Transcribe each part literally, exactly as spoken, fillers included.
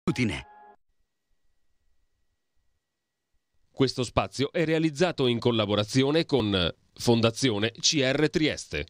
Utine. Questo spazio è realizzato in collaborazione con Fondazione C R Trieste.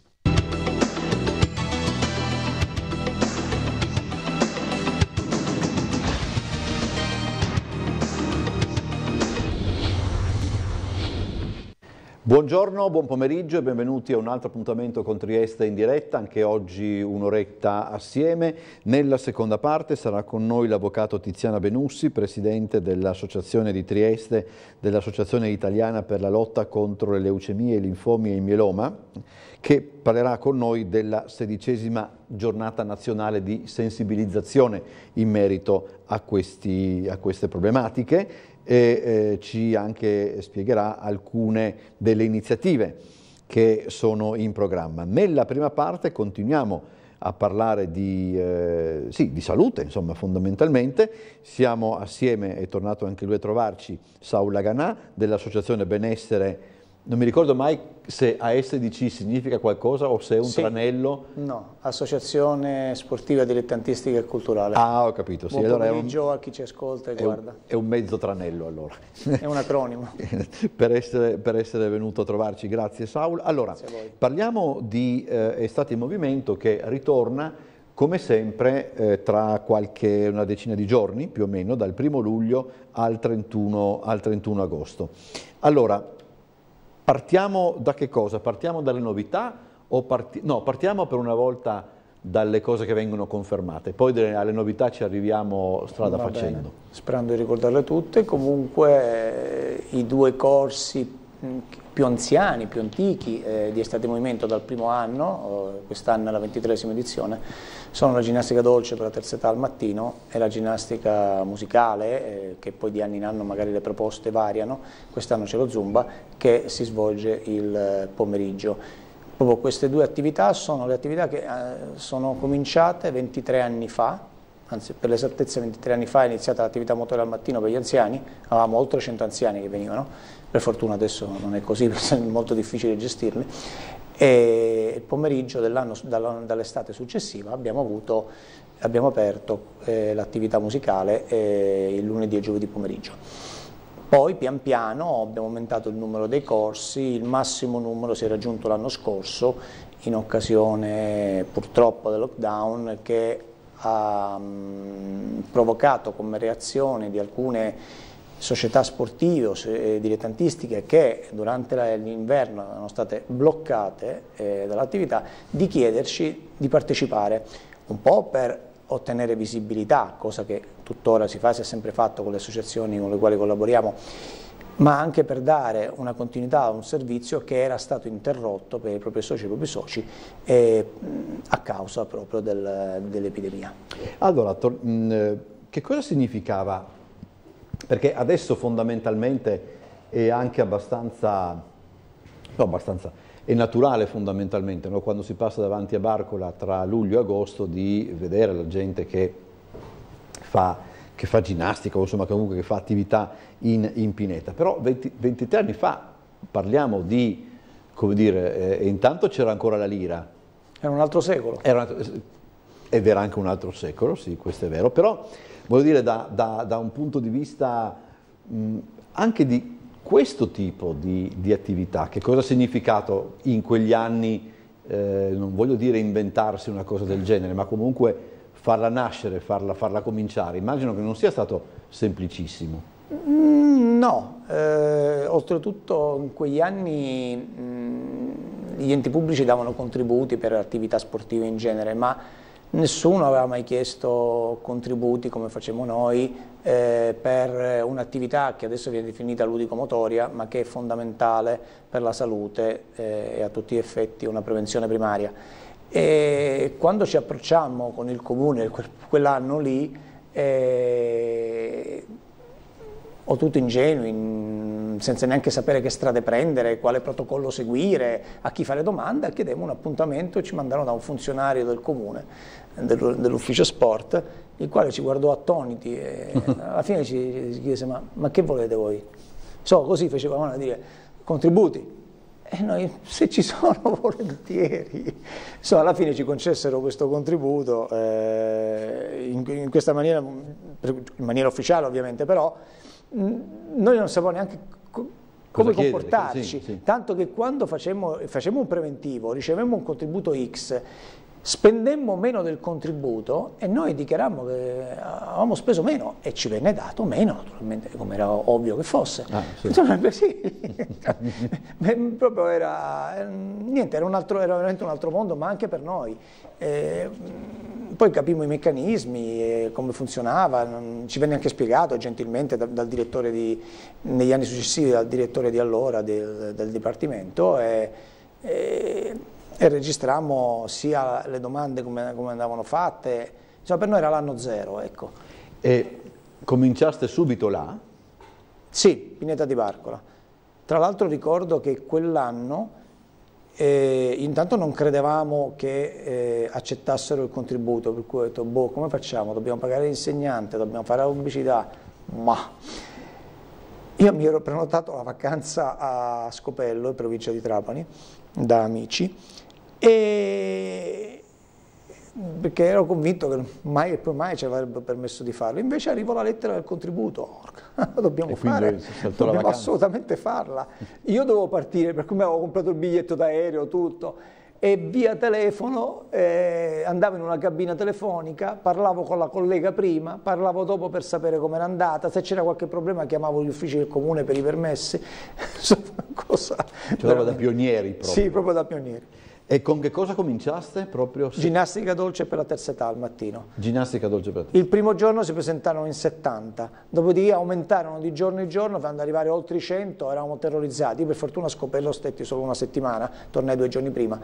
Buongiorno, buon pomeriggio e benvenuti a un altro appuntamento con Trieste in diretta, anche oggi un'oretta assieme. Nella seconda parte sarà con noi l'avvocato Tiziana Benussi, presidente dell'Associazione di Trieste, dell'Associazione Italiana per la lotta contro le leucemie, i linfomi e il mieloma, che parlerà con noi della sedicesima giornata nazionale di sensibilizzazione in merito a, questi, a queste problematiche. E eh, ci anche spiegherà alcune delle iniziative che sono in programma. Nella prima parte continuiamo a parlare di, eh, sì, di salute, insomma, fondamentalmente. Siamo assieme, è tornato anche lui a trovarci, Saul Laganà dell'Associazione Benessere. Non mi ricordo mai se A S D C significa qualcosa o se è un sì. tranello. No, Associazione Sportiva Dilettantistica e Culturale. Ah, ho capito. Sì. Buon allora pomeriggio è un, a chi ci ascolta e è guarda. Un, è un mezzo tranello allora. È un acronimo. per, essere, per essere venuto a trovarci, grazie Saul. Allora, grazie parliamo di eh, Estate in Movimento che ritorna come sempre eh, tra qualche una decina di giorni, più o meno, dal primo luglio al trentuno, al trentuno agosto. Allora, partiamo da che cosa? Partiamo dalle novità o parti no, partiamo per una volta dalle cose che vengono confermate, poi delle, alle novità ci arriviamo strada Va facendo. Bene. Sperando di ricordarle tutte, comunque eh, i due corsi più anziani, più antichi eh, di Estate in Movimento dal primo anno, eh, quest'anno è la ventitreesima edizione, sono la ginnastica dolce per la terza età al mattino e la ginnastica musicale, eh, che poi di anno in anno magari le proposte variano, quest'anno c'è lo Zumba che si svolge il pomeriggio. Proprio queste due attività sono le attività che eh, sono cominciate ventitré anni fa, anzi per l'esattezza ventitré anni fa è iniziata l'attività motore al mattino per gli anziani, avevamo oltre cento anziani che venivano, per fortuna adesso non è così, perché è molto difficile gestirli, e il pomeriggio dell'anno, dall'estate successiva abbiamo, avuto, abbiamo aperto eh, l'attività musicale eh, il lunedì e giovedì pomeriggio. Poi pian piano abbiamo aumentato il numero dei corsi, il massimo numero si è raggiunto l'anno scorso in occasione purtroppo del lockdown che ha mh, provocato come reazione di alcune società sportive o dilettantistiche che durante l'inverno erano state bloccate eh, dall'attività, di chiederci di partecipare, un po' per ottenere visibilità, cosa che tuttora si fa, si è sempre fatto con le associazioni con le quali collaboriamo, ma anche per dare una continuità a un servizio che era stato interrotto per i propri soci e i propri soci eh, a causa proprio del, dell'epidemia. Allora, che cosa significava? Perché adesso fondamentalmente è anche abbastanza, no, abbastanza, è naturale fondamentalmente, no? Quando si passa davanti a Barcola tra luglio e agosto di vedere la gente che fa, che fa ginnastica o insomma comunque che fa attività in, in pineta. Però venti, ventitré anni fa parliamo di, come dire, eh, intanto c'era ancora la lira. Era un altro secolo. Era una, ed era anche un altro secolo, sì, questo è vero, però voglio dire da, da, da un punto di vista mh, anche di questo tipo di, di attività, che cosa ha significato in quegli anni, eh, non voglio dire inventarsi una cosa del genere, ma comunque farla nascere, farla, farla cominciare, immagino che non sia stato semplicissimo. Mm, no, eh, oltretutto in quegli anni mh, gli enti pubblici davano contributi per attività sportive in genere, ma nessuno aveva mai chiesto contributi come facciamo noi eh, per un'attività che adesso viene definita ludico-motoria, ma che è fondamentale per la salute eh, e a tutti gli effetti una prevenzione primaria. E quando ci approcciammo con il comune quell'anno lì, eh, o tutti ingenui, senza neanche sapere che strade prendere, quale protocollo seguire, a chi fare domanda, chiedemmo un appuntamento e ci mandarono da un funzionario del comune, dell'ufficio sport, il quale ci guardò attoniti e alla fine ci, ci chiese ma, ma che volete voi? So, così facevamo a dire contributi. E noi, se ci sono, volentieri. Insomma, alla fine ci concessero questo contributo, eh, in, in questa maniera, in maniera ufficiale ovviamente, però mh, noi non sapevamo neanche co come chiedere, comportarci, sì, sì. tanto che quando facemmo, facemmo un preventivo, ricevemmo un contributo X, spendemmo meno del contributo e noi dichiarammo che avevamo speso meno e ci venne dato meno, naturalmente, come era ovvio che fosse. Ah, sì. Sì. Proprio era, niente, era, un altro, era veramente un altro mondo, ma anche per noi. Eh, poi capimmo i meccanismi, eh, come funzionava, non, ci venne anche spiegato gentilmente da, dal direttore di, negli anni successivi, dal direttore di allora del, del Dipartimento, e, e, e registrammo sia le domande come, come andavano fatte, insomma per noi era l'anno zero, ecco. E cominciaste subito là? Sì, Pineta di Barcola. Tra l'altro ricordo che quell'anno eh, intanto non credevamo che eh, accettassero il contributo, per cui ho detto, boh, come facciamo? Dobbiamo pagare l'insegnante, dobbiamo fare la pubblicità, ma io mi ero prenotato la vacanza a Scopello, in provincia di Trapani, da amici, e perché ero convinto che mai e poi mai ci avrebbero permesso di farlo, invece arrivò la lettera del contributo, lo dobbiamo fare, dobbiamo assolutamente farla. Io dovevo partire, per cui mi avevo comprato il biglietto d'aereo, tutto, e via telefono eh, andavo in una cabina telefonica, parlavo con la collega prima, parlavo dopo per sapere com'era andata, se c'era qualche problema chiamavo gli uffici del comune per i permessi, cosa cioè da pionieri proprio. Sì, proprio da pionieri. E con che cosa cominciaste proprio? Ginnastica dolce per la terza età al mattino. Ginnastica dolce per la terza età. Il primo giorno si presentarono in settanta, dopodiché aumentarono di giorno in giorno, fino ad arrivare oltre i cento, eravamo terrorizzati. Io per fortuna a Scopello stetti solo una settimana, tornai due giorni prima,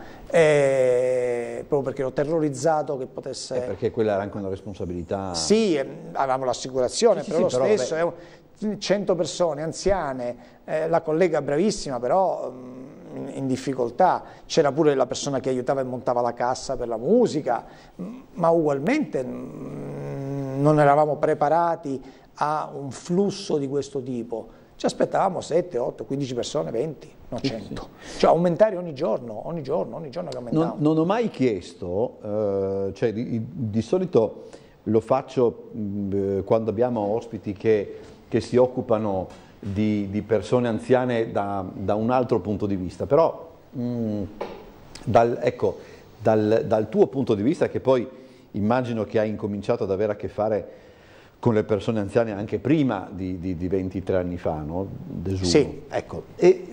e... proprio perché ero terrorizzato che potesse... E perché quella era anche una responsabilità... Sì, avevamo l'assicurazione, sì, però sì, lo però stesso, è cento persone, anziane, eh, la collega bravissima, però... Mh, in difficoltà, c'era pure la persona che aiutava e montava la cassa per la musica, ma ugualmente non eravamo preparati a un flusso di questo tipo. Ci aspettavamo sette, otto, quindici persone, venti, non cento. Sì, sì. Cioè aumentare ogni giorno, ogni giorno, ogni giorno che aumentavamo. Non, non ho mai chiesto, eh, cioè di, di solito lo faccio mh, quando abbiamo ospiti che, che si occupano Di, di persone anziane da, da un altro punto di vista, però mh, dal, ecco, dal, dal tuo punto di vista, che poi immagino che hai incominciato ad avere a che fare con le persone anziane anche prima di, di, di ventitré anni fa, no? Desumo. Sì. Ecco, e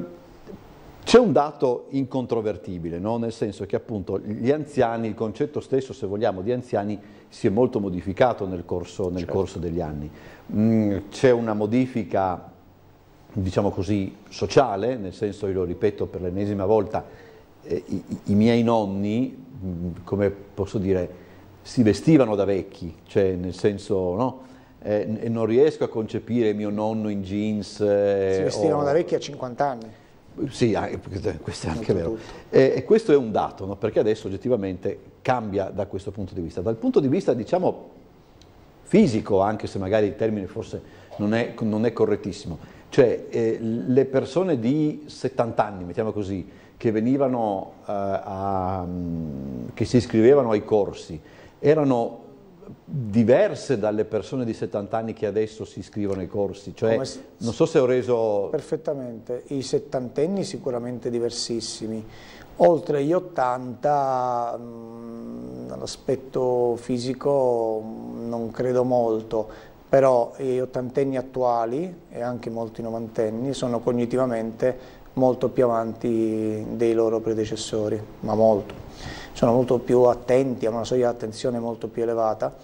c'è un dato incontrovertibile, no? Nel senso che appunto gli anziani, il concetto stesso, se vogliamo, di anziani si è molto modificato nel corso, nel certo. corso degli anni. C'è una modifica, diciamo così, sociale, nel senso, io lo ripeto per l'ennesima volta, eh, i, i miei nonni, mh, come posso dire, si vestivano da vecchi, cioè nel senso, no? Eh, e non riesco a concepire mio nonno in jeans. Eh, si vestivano o... da vecchi a cinquanta anni. Sì, questo è anche vero. E, e questo è un dato, no? Perché adesso oggettivamente cambia da questo punto di vista. Dal punto di vista, diciamo, fisico, anche se magari il termine forse non è, non è correttissimo, cioè eh, le persone di settanta anni, mettiamo così, che venivano eh, a, che si iscrivevano ai corsi, erano diverse dalle persone di settanta anni che adesso si iscrivono ai corsi, cioè Come, non so se ho reso... Perfettamente, i settantenni sicuramente diversissimi, oltre gli ottanta l'aspetto fisico non credo molto, però gli ottantenni attuali e anche molti novantenni sono cognitivamente molto più avanti dei loro predecessori, ma molto. Sono molto più attenti, hanno una soglia di attenzione molto più elevata,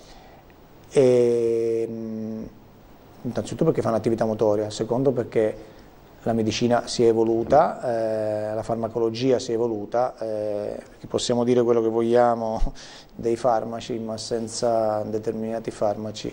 e, innanzitutto perché fanno attività motoria, secondo perché la medicina si è evoluta, eh, la farmacologia si è evoluta, eh, perché possiamo dire quello che vogliamo dei farmaci, ma senza determinati farmaci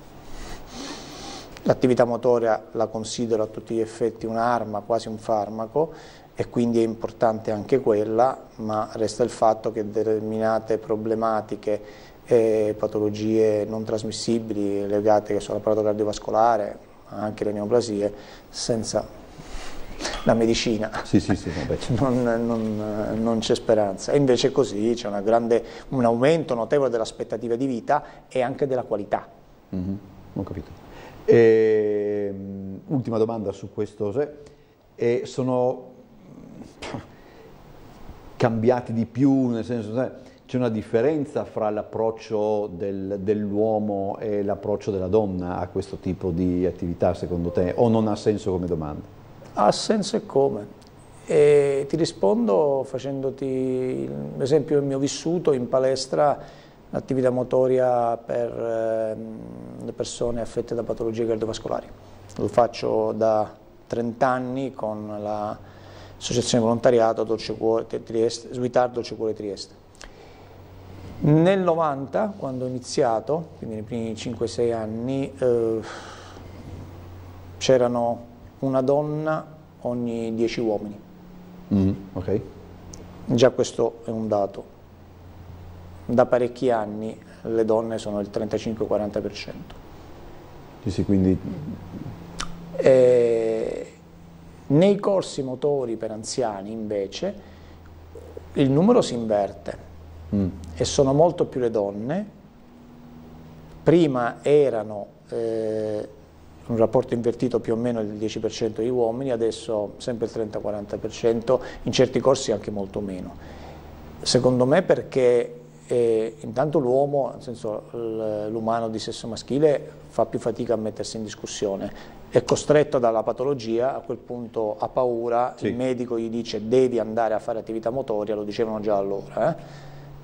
l'attività motoria la considero a tutti gli effetti un'arma, quasi un farmaco, e quindi è importante anche quella, ma resta il fatto che determinate problematiche e patologie non trasmissibili legate all'apparato cardiovascolare, anche le neoplasie, senza la medicina, sì, sì, sì, vabbè. non, non, non c'è speranza. E invece così c'è una grande, un aumento notevole dell'aspettativa di vita e anche della qualità. Mm-hmm. Ho capito. E, ultima domanda su questo, e sono cambiati di più, nel senso, c'è una differenza fra l'approccio del, dell'uomo e l'approccio della donna a questo tipo di attività, secondo te, o non ha senso come domanda? Ha senso e come. E ti rispondo facendoti l'esempio del mio vissuto in palestra, l'attività motoria per eh, le persone affette da patologie cardiovascolari. Lo faccio da trenta anni con l'associazione volontariato Dolce Cuore Trieste, Svitar Dolce Cuore Trieste. Nel novanta, quando ho iniziato, quindi nei primi cinque sei anni, eh, c'erano una donna ogni dieci uomini. Mm, ok. Già questo è un dato. Da parecchi anni le donne sono il trentacinque quaranta per cento. Sì, sì, quindi... E nei corsi motori per anziani, invece, il numero si inverte mm. e sono molto più le donne. Prima erano... Eh, un rapporto invertito più o meno del dieci per cento degli uomini, adesso sempre il trenta quaranta per cento, in certi corsi anche molto meno. Secondo me perché eh, intanto l'uomo, nel senso l'umano di sesso maschile, fa più fatica a mettersi in discussione, è costretto dalla patologia, a quel punto ha paura, sì. Il medico gli dice devi andare a fare attività motoria, lo dicevano già allora, eh?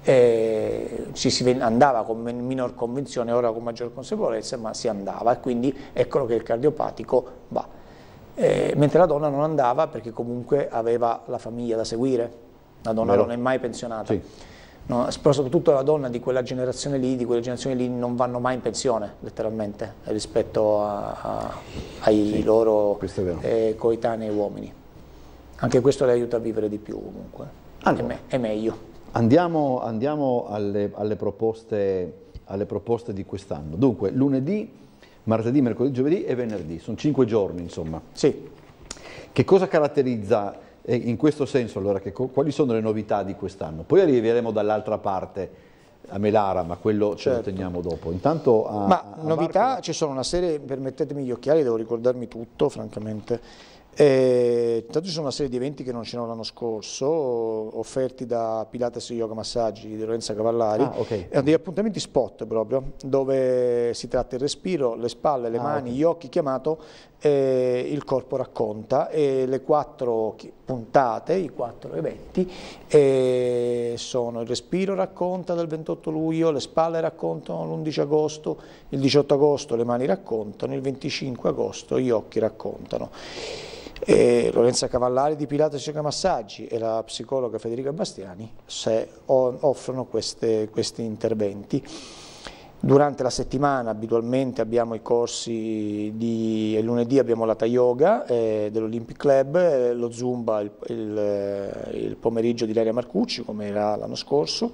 E ci si andava con minor convinzione, ora con maggior consapevolezza, ma si andava, e quindi eccolo che il cardiopatico va. E, mentre la donna non andava perché comunque aveva la famiglia da seguire, la donna Vero. non è mai pensionata. Sì. No, soprattutto la donna di quella generazione lì, di quelle generazioni lì non vanno mai in pensione, letteralmente, rispetto a, a, ai sì, loro eh, coetanei uomini. Anche questo le aiuta a vivere di più comunque, allora. è, me, è meglio. Andiamo, andiamo alle, alle, proposte, alle proposte di quest'anno. Dunque, lunedì, martedì, mercoledì, giovedì e venerdì, sono cinque giorni insomma. Sì. Che cosa caratterizza, eh, in questo senso, allora, che, quali sono le novità di quest'anno? Poi arriveremo dall'altra parte a Melara, ma quello certo. ce lo teniamo dopo. Intanto a, ma a novità, Marco... ci sono una serie, permettetemi gli occhiali, devo ricordarmi tutto, francamente. E, tanto ci sono una serie di eventi che non c'erano l'anno scorso, offerti da Pilates Yoga Massaggi di Lorenza Cavallari, ah, okay. e degli appuntamenti spot proprio, dove si tratta il respiro, le spalle, le ah, mani, okay. gli occhi, chiamato eh, il corpo racconta, e le quattro puntate, i quattro eventi eh, sono il respiro racconta del ventotto luglio, le spalle raccontano l'undici agosto, il diciotto agosto le mani raccontano, il venticinque agosto gli occhi raccontano. E Lorenza Cavallari di Pilates Yoga Massaggi e la psicologa Federica Bastiani se offrono queste, questi interventi. Durante la settimana abitualmente abbiamo i corsi di il lunedì abbiamo l'Hatha Yoga eh, dell'Olympic Club, eh, lo Zumba il, il, il pomeriggio di Ilaria Marcucci come era l'anno scorso.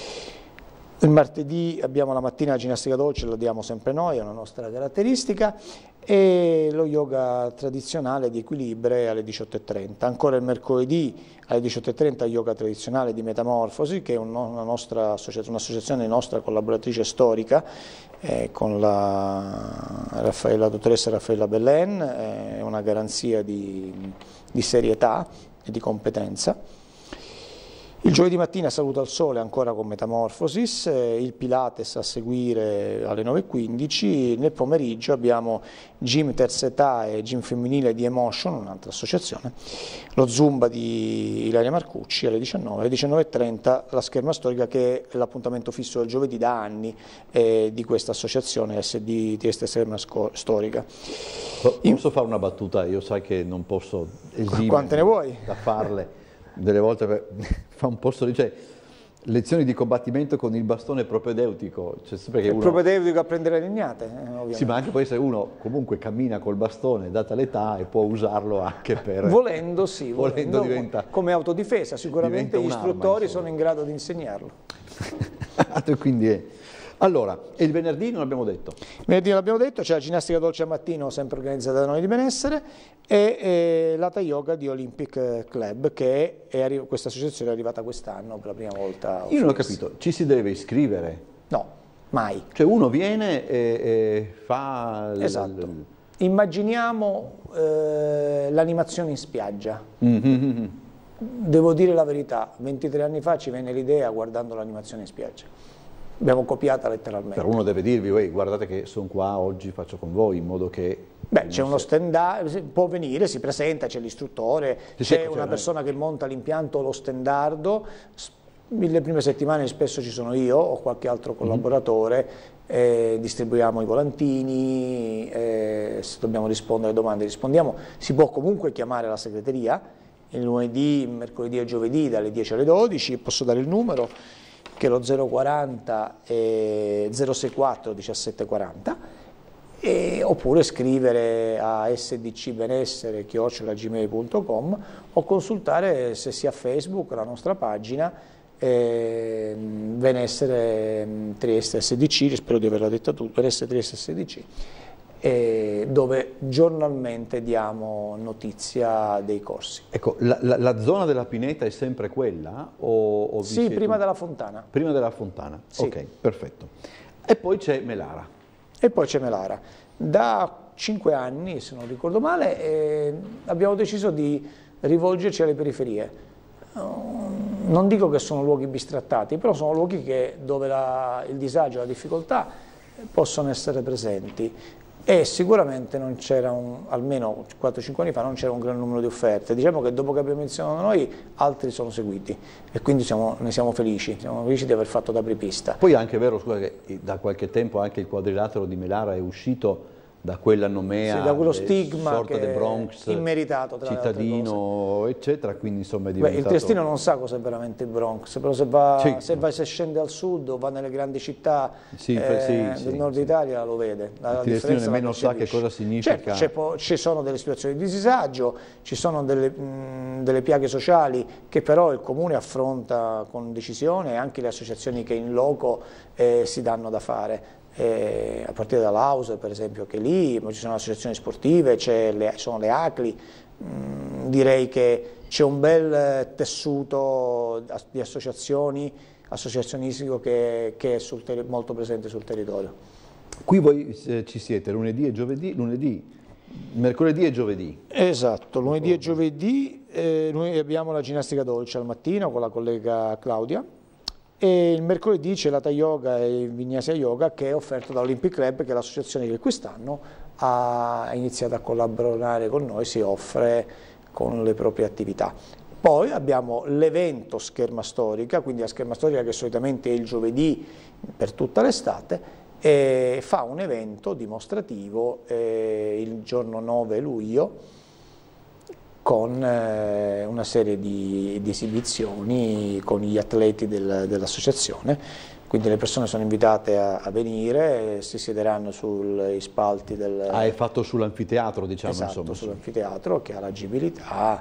Il martedì abbiamo la mattina la ginnastica dolce, lo diamo sempre noi, è una nostra caratteristica, e lo yoga tradizionale di Equilibre alle diciotto e trenta. Ancora il mercoledì alle diciotto e trenta yoga tradizionale di Metamorfosi, che è una nostra associazione, un'associazione nostra collaboratrice storica eh, con la, Raffaella, la dottoressa Raffaella Belen, è eh, una garanzia di, di serietà e di competenza. Il giovedì mattina Saluto al Sole ancora con Metamorfosis, eh, il Pilates a seguire alle nove e quindici, nel pomeriggio abbiamo Gym Terza Età e Gym Femminile di Emotion, un'altra associazione, lo Zumba di Ilaria Marcucci alle diciannove, alle diciannove e trenta la Scherma Storica, che è l'appuntamento fisso del giovedì da anni eh, di questa associazione S D Trieste Scherma Storica. Posso fare una battuta? Io sai che non posso esimere Quante ne vuoi? da farle. Delle volte per, fa un po' sorridere, cioè, lezioni di combattimento con il bastone propedeutico. Cioè, perché il uno, propedeutico a prendere legnate, eh, ovviamente. Sì, ma anche poi se uno comunque cammina col bastone, data l'età, e può usarlo anche per... Volendo sì, volendo, volendo diventa, come autodifesa, sicuramente gli istruttori sono in grado di insegnarlo. Quindi è, Allora, e il venerdì non abbiamo detto? Il venerdì non abbiamo detto, c'è la ginnastica dolce al mattino, sempre organizzata da noi di Benessere, e, e l'Hatha Yoga di Olympic Club, che è, è, questa associazione è arrivata quest'anno per la prima volta. Io non ho capito, ci si deve iscrivere? No, mai. Cioè uno viene e, e fa... Esatto. Immaginiamo eh, l'animazione in spiaggia. Mm-hmm. Devo dire la verità, ventitré anni fa ci venne l'idea guardando l'animazione in spiaggia. Abbiamo copiata letteralmente. Però uno deve dirvi, guardate che sono qua oggi, faccio con voi, in modo che... Beh, c'è uno stand, può venire, si presenta, c'è l'istruttore, c'è una persona che monta l'impianto, lo standardo. Le prime settimane spesso ci sono io o qualche altro collaboratore, mm-hmm. eh, distribuiamo i volantini, eh, se dobbiamo rispondere alle domande rispondiamo. Si può comunque chiamare la segreteria, il lunedì, mercoledì e giovedì dalle dieci alle dodici, posso dare il numero, che è lo zero quaranta e zero sessantaquattro diciassette quaranta, e, oppure scrivere a sdcbenessere chiocciola gmail punto com o consultare, se si ha Facebook, la nostra pagina eh, Benessere Trieste S D C, spero di averla detta tutta, Benessere Trieste S D C, eh, dove giornalmente diamo notizia dei corsi. Ecco, la, la, la zona della pineta è sempre quella? O, o sì, siete... prima della fontana. Prima della fontana, sì. Ok, perfetto. E poi c'è Melara. E poi c'è Melara. Da cinque anni, se non ricordo male, eh, abbiamo deciso di rivolgerci alle periferie. Non dico che sono luoghi bistrattati, però sono luoghi che, dove la, il disagio e la difficoltà possono essere presenti. E sicuramente non c'era, almeno quattro cinque anni fa, non c'era un gran numero di offerte. Diciamo che dopo che abbiamo iniziato noi, altri sono seguiti e quindi siamo, ne siamo felici, siamo felici di aver fatto da apripista. Poi è anche vero, scusa, che da qualche tempo anche il quadrilatero di Melara è uscito da quella nomea, sì, da quello stigma sorta che del Bronx, immeritato, tra cittadino, eccetera, quindi insomma è diventato... Beh, il triestino non sa cos'è veramente il Bronx, però se va, sì. se, va se scende al sud o va nelle grandi città sì, eh, sì, del sì, nord sì. Italia lo vede. La, il triestino nemmeno sa che cosa significa. Certo, ci sono delle situazioni di disagio, ci sono delle, mh, delle piaghe sociali che però il comune affronta con decisione, e anche le associazioni che in loco eh, si danno da fare. Eh, a partire dall'House per esempio, che lì ci sono associazioni sportive, le, sono le A C L I, mm, direi che c'è un bel tessuto di associazioni, associazionistico che, che è sul molto presente sul territorio. Qui voi eh, ci siete lunedì e giovedì, lunedì, mercoledì e giovedì? Esatto, lunedì e giovedì eh, noi abbiamo la ginnastica dolce al mattino con la collega Claudia, e il mercoledì c'è l'Hatha Yoga e il Vinyasa Yoga, che è offerto da Olympic Club, che è l'associazione che quest'anno ha iniziato a collaborare con noi, si offre con le proprie attività. Poi abbiamo l'evento Scherma Storica, quindi la Scherma Storica che solitamente è il giovedì per tutta l'estate, e fa un evento dimostrativo eh, il giorno nove luglio, con eh, una serie di, di esibizioni con gli atleti del, dell'associazione, quindi le persone sono invitate a, a venire, si siederanno sui spalti del... Ah, è fatto sull'anfiteatro, diciamo, esatto, insomma. sull'anfiteatro che ha l'agibilità,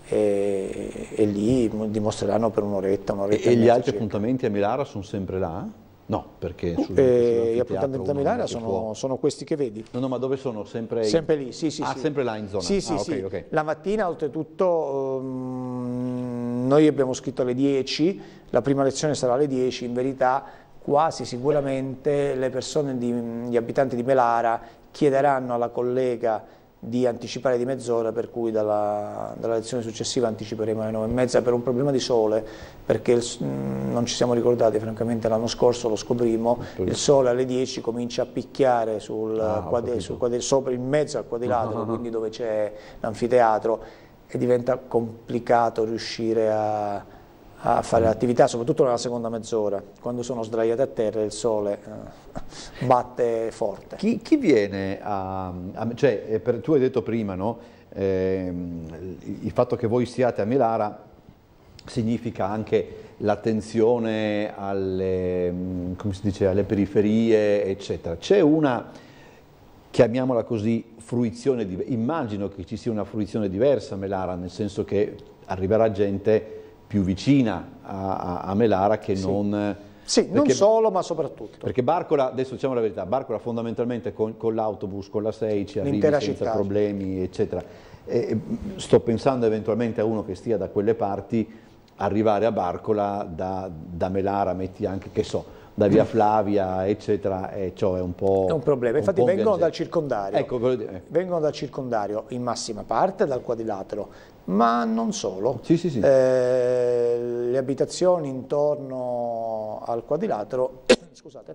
e, e lì dimostreranno per un'oretta, un'oretta e, e e gli altri circa. appuntamenti a Melara sono sempre là? No, perché sul, eh, gli appuntamenti a Melara sono, sono questi che vedi. No, no, ma dove sono? Sempre, sempre lì, sì, sì. Ah, sì. sempre là in zona? Sì, sì, ah, okay, sì. Okay. La mattina, oltretutto, um, noi abbiamo scritto alle dieci, la prima lezione sarà alle dieci, in verità quasi sicuramente le persone, di, gli abitanti di Melara chiederanno alla collega di anticipare di mezz'ora, per cui dalla, dalla lezione successiva anticiperemo alle nove e mezza per un problema di sole, perché il, non ci siamo ricordati, francamente l'anno scorso lo scoprimmo, il sole alle dieci comincia a picchiare sul, ah, quadri, sul quadri, sopra, in mezzo al quadrilatero, uh-huh. quindi dove c'è l'anfiteatro, e diventa complicato riuscire a a fare l'attività, soprattutto nella seconda mezz'ora, quando sono sdraiati a terra e il sole eh, batte forte. Chi, chi viene a, a cioè, per, tu hai detto prima, no? eh, il fatto che voi siate a Melara significa anche l'attenzione alle, come si dice, alle periferie, eccetera. C'è una, chiamiamola così, fruizione, immagino che ci sia una fruizione diversa a Melara, nel senso che arriverà gente più vicina a, a, a Melara che sì. non Sì, non perché, solo, ma soprattutto. Perché Barcola, adesso diciamo la verità, Barcola fondamentalmente con, con l'autobus, con la sei ci arrivi senza città. problemi, eccetera. E, sto pensando eventualmente a uno che stia da quelle parti, arrivare a Barcola da, da Melara, metti anche, che so, da via Flavia, eccetera, e ciò è un po'... È un problema, un infatti po' vengono viaggetto. dal circondario, ecco, eh. vengono dal circondario in massima parte, dal quadrilatero, ma non solo. Sì, sì, sì. Eh, le abitazioni intorno al quadrilatero, scusate,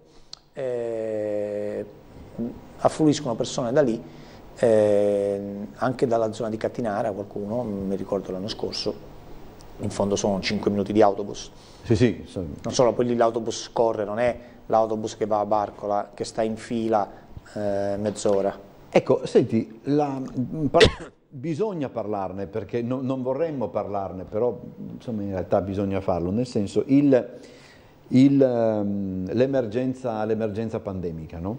eh, affluiscono persone da lì, eh, anche dalla zona di Cattinara, qualcuno, mi ricordo l'anno scorso, in fondo sono cinque minuti di autobus. Sì, sì. Non solo, poi lì l'autobus corre, non è l'autobus che va a Barcola, che sta in fila eh, mezz'ora. Ecco, senti, la, par- bisogna parlarne, perché no, non vorremmo parlarne, però insomma in realtà bisogna farlo, nel senso il, il, um, l'emergenza, l'emergenza pandemica, no?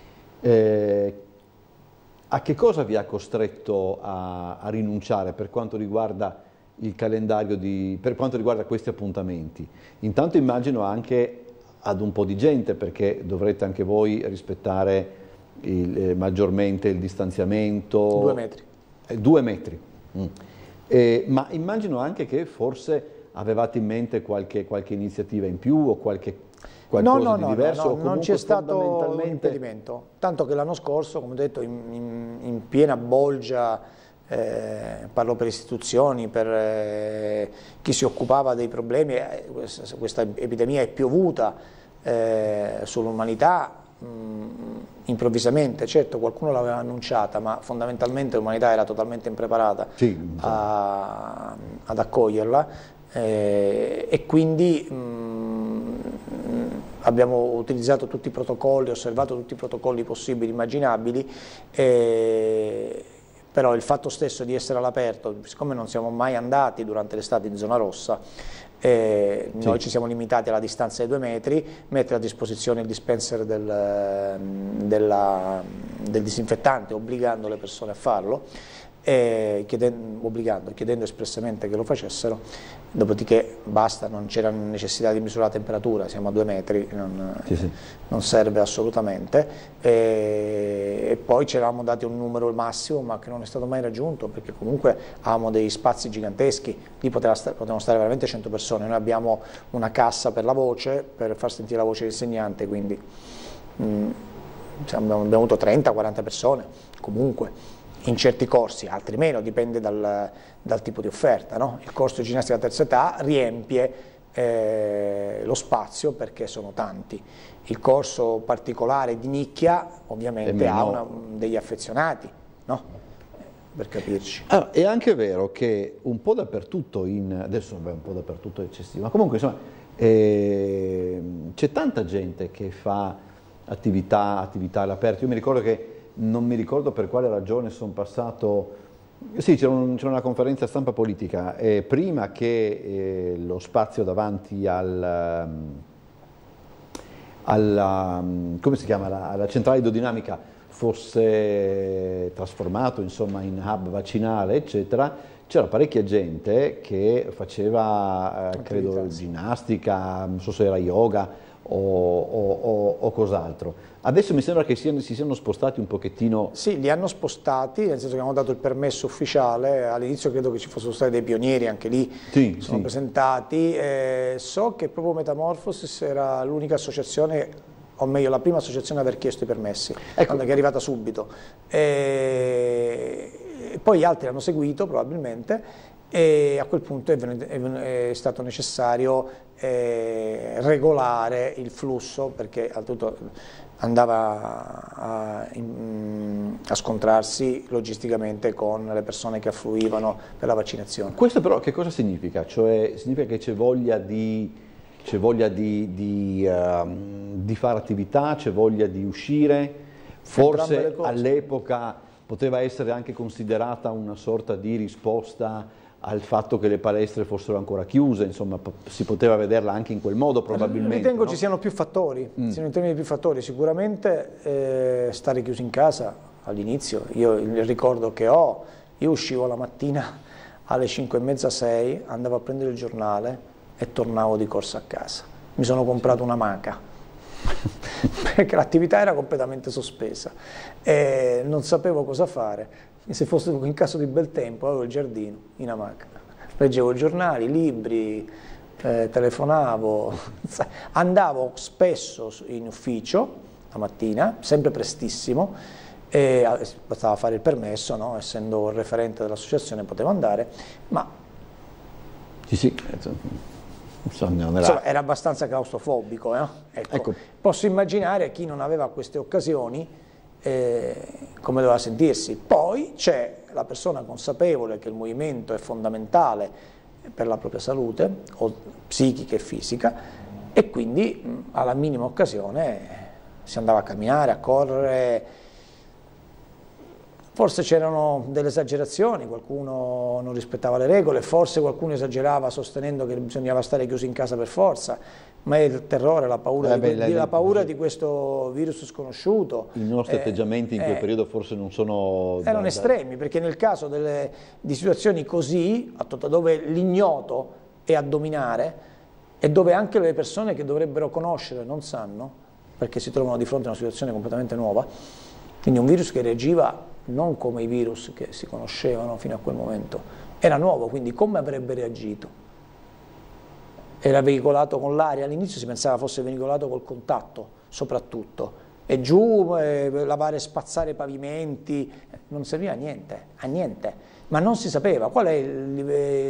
Eh, a che cosa vi ha costretto a, a rinunciare per quanto riguarda il calendario di, per quanto riguarda questi appuntamenti? Intanto immagino anche ad un po' di gente, perché dovrete anche voi rispettare il, eh, maggiormente il distanziamento. Due metri. Eh, due metri. Mm. Eh, ma immagino anche che forse avevate in mente qualche, qualche iniziativa in più o qualche qualcosa no, no, di no, diverso? No, no, o non c'è stato fondamentalmente... un impedimento, tanto che l'anno scorso, come ho detto, in, in, in piena bolgia, Eh, parlo per istituzioni, per eh, chi si occupava dei problemi, eh, questa, questa epidemia è piovuta eh, sull'umanità mh, improvvisamente, certo qualcuno l'aveva annunciata, ma fondamentalmente l'umanità era totalmente impreparata sì, a, ad accoglierla eh, e quindi mh, abbiamo utilizzato tutti i protocolli, osservato tutti i protocolli possibili, immaginabili, eh, però il fatto stesso di essere all'aperto, siccome non siamo mai andati durante l'estate in zona rossa, eh, sì. Noi ci siamo limitati alla distanza di due metri, mettere a disposizione il dispenser del, della, del disinfettante, obbligando le persone a farlo, eh, chiedendo, obbligando, chiedendo espressamente che lo facessero, dopodiché basta, non c'era necessità di misurare la temperatura, siamo a due metri, non, sì, sì. non serve assolutamente, e, e poi ci eravamo dati un numero massimo ma che non è stato mai raggiunto, perché comunque avevamo dei spazi giganteschi, lì potevano stare veramente cento persone, noi abbiamo una cassa per la voce, per far sentire la voce dell'insegnante, quindi mh, abbiamo avuto trenta quaranta persone comunque. In certi corsi, altri meno, dipende dal, dal tipo di offerta, no? Il corso di ginnastica terza età riempie eh, lo spazio perché sono tanti. Il corso particolare di nicchia ovviamente ha una, degli affezionati, no? Per capirci. Allora, è anche vero che un po' dappertutto, in, adesso beh, un po' dappertutto è eccessivo, ma comunque insomma eh, c'è tanta gente che fa attività, attività all'aperto. Io mi ricordo che non mi ricordo per quale ragione sono passato, sì, c'era un, una conferenza stampa politica, eh, prima che eh, lo spazio davanti al, alla, come si chiama, alla, alla centrale idrodinamica fosse trasformato insomma in hub vaccinale, eccetera, c'era parecchia gente che faceva, eh, credo, ginnastica, non so se era yoga, O, o, o, o cos'altro. Adesso mi sembra che siano, si siano spostati un pochettino. Sì, li hanno spostati, nel senso che hanno dato il permesso ufficiale, all'inizio credo che ci fossero stati dei pionieri anche lì, sì, sono sì. presentati, eh, so che proprio Metamorphosis era l'unica associazione, o meglio la prima associazione ad aver chiesto i permessi, ecco. Che è arrivata subito, e poi gli altri hanno seguito probabilmente, e a quel punto è, è, è stato necessario eh, regolare il flusso, perché tutto andava a, in, a scontrarsi logisticamente con le persone che affluivano per la vaccinazione. Questo però che cosa significa? Cioè significa che c'è voglia di, c'è voglia di, di, uh, di fare attività, c'è voglia di uscire, forse all'epoca poteva essere anche considerata una sorta di risposta al fatto che le palestre fossero ancora chiuse, insomma si poteva vederla anche in quel modo probabilmente. Ritengo no? Ci siano più fattori, mm. siano in termini di più fattori, sicuramente eh, stare chiusi in casa all'inizio, io il ricordo che ho, io uscivo la mattina alle cinque e mezza, sei, andavo a prendere il giornale e tornavo di corsa a casa, mi sono comprato una maca, perché l'attività era completamente sospesa e non sapevo cosa fare. Se fosse in caso di bel tempo avevo il giardino in amaca, leggevo i giornali, libri, eh, telefonavo, andavo spesso in ufficio la mattina, sempre prestissimo, e bastava fare il permesso, no? Essendo il referente dell'associazione potevo andare, ma sì, sì. Insomma, Insomma, era abbastanza claustrofobico, eh? Ecco. Ecco. Posso immaginare chi non aveva queste occasioni eh, come doveva sentirsi. Poi c'è la persona consapevole che il movimento è fondamentale per la propria salute, o psichica e fisica, e quindi mh, alla minima occasione si andava a camminare, a correre. Forse c'erano delle esagerazioni, qualcuno non rispettava le regole, forse qualcuno esagerava sostenendo che bisognava stare chiusi in casa per forza, ma è il terrore, la paura, eh beh, di, lei, la paura di questo virus sconosciuto. I nostri eh, atteggiamenti in quel eh, periodo forse non sono... Erano da, estremi, perché nel caso delle, di situazioni così, dove l'ignoto è a dominare e dove anche le persone che dovrebbero conoscere non sanno, perché si trovano di fronte a una situazione completamente nuova, quindi un virus che reagiva non come i virus che si conoscevano fino a quel momento, era nuovo, quindi come avrebbe reagito? Era veicolato con l'aria, all'inizio si pensava fosse veicolato col contatto, soprattutto, e giù, eh, lavare, spazzare pavimenti, non serviva a niente, a niente, ma non si sapeva qual è il,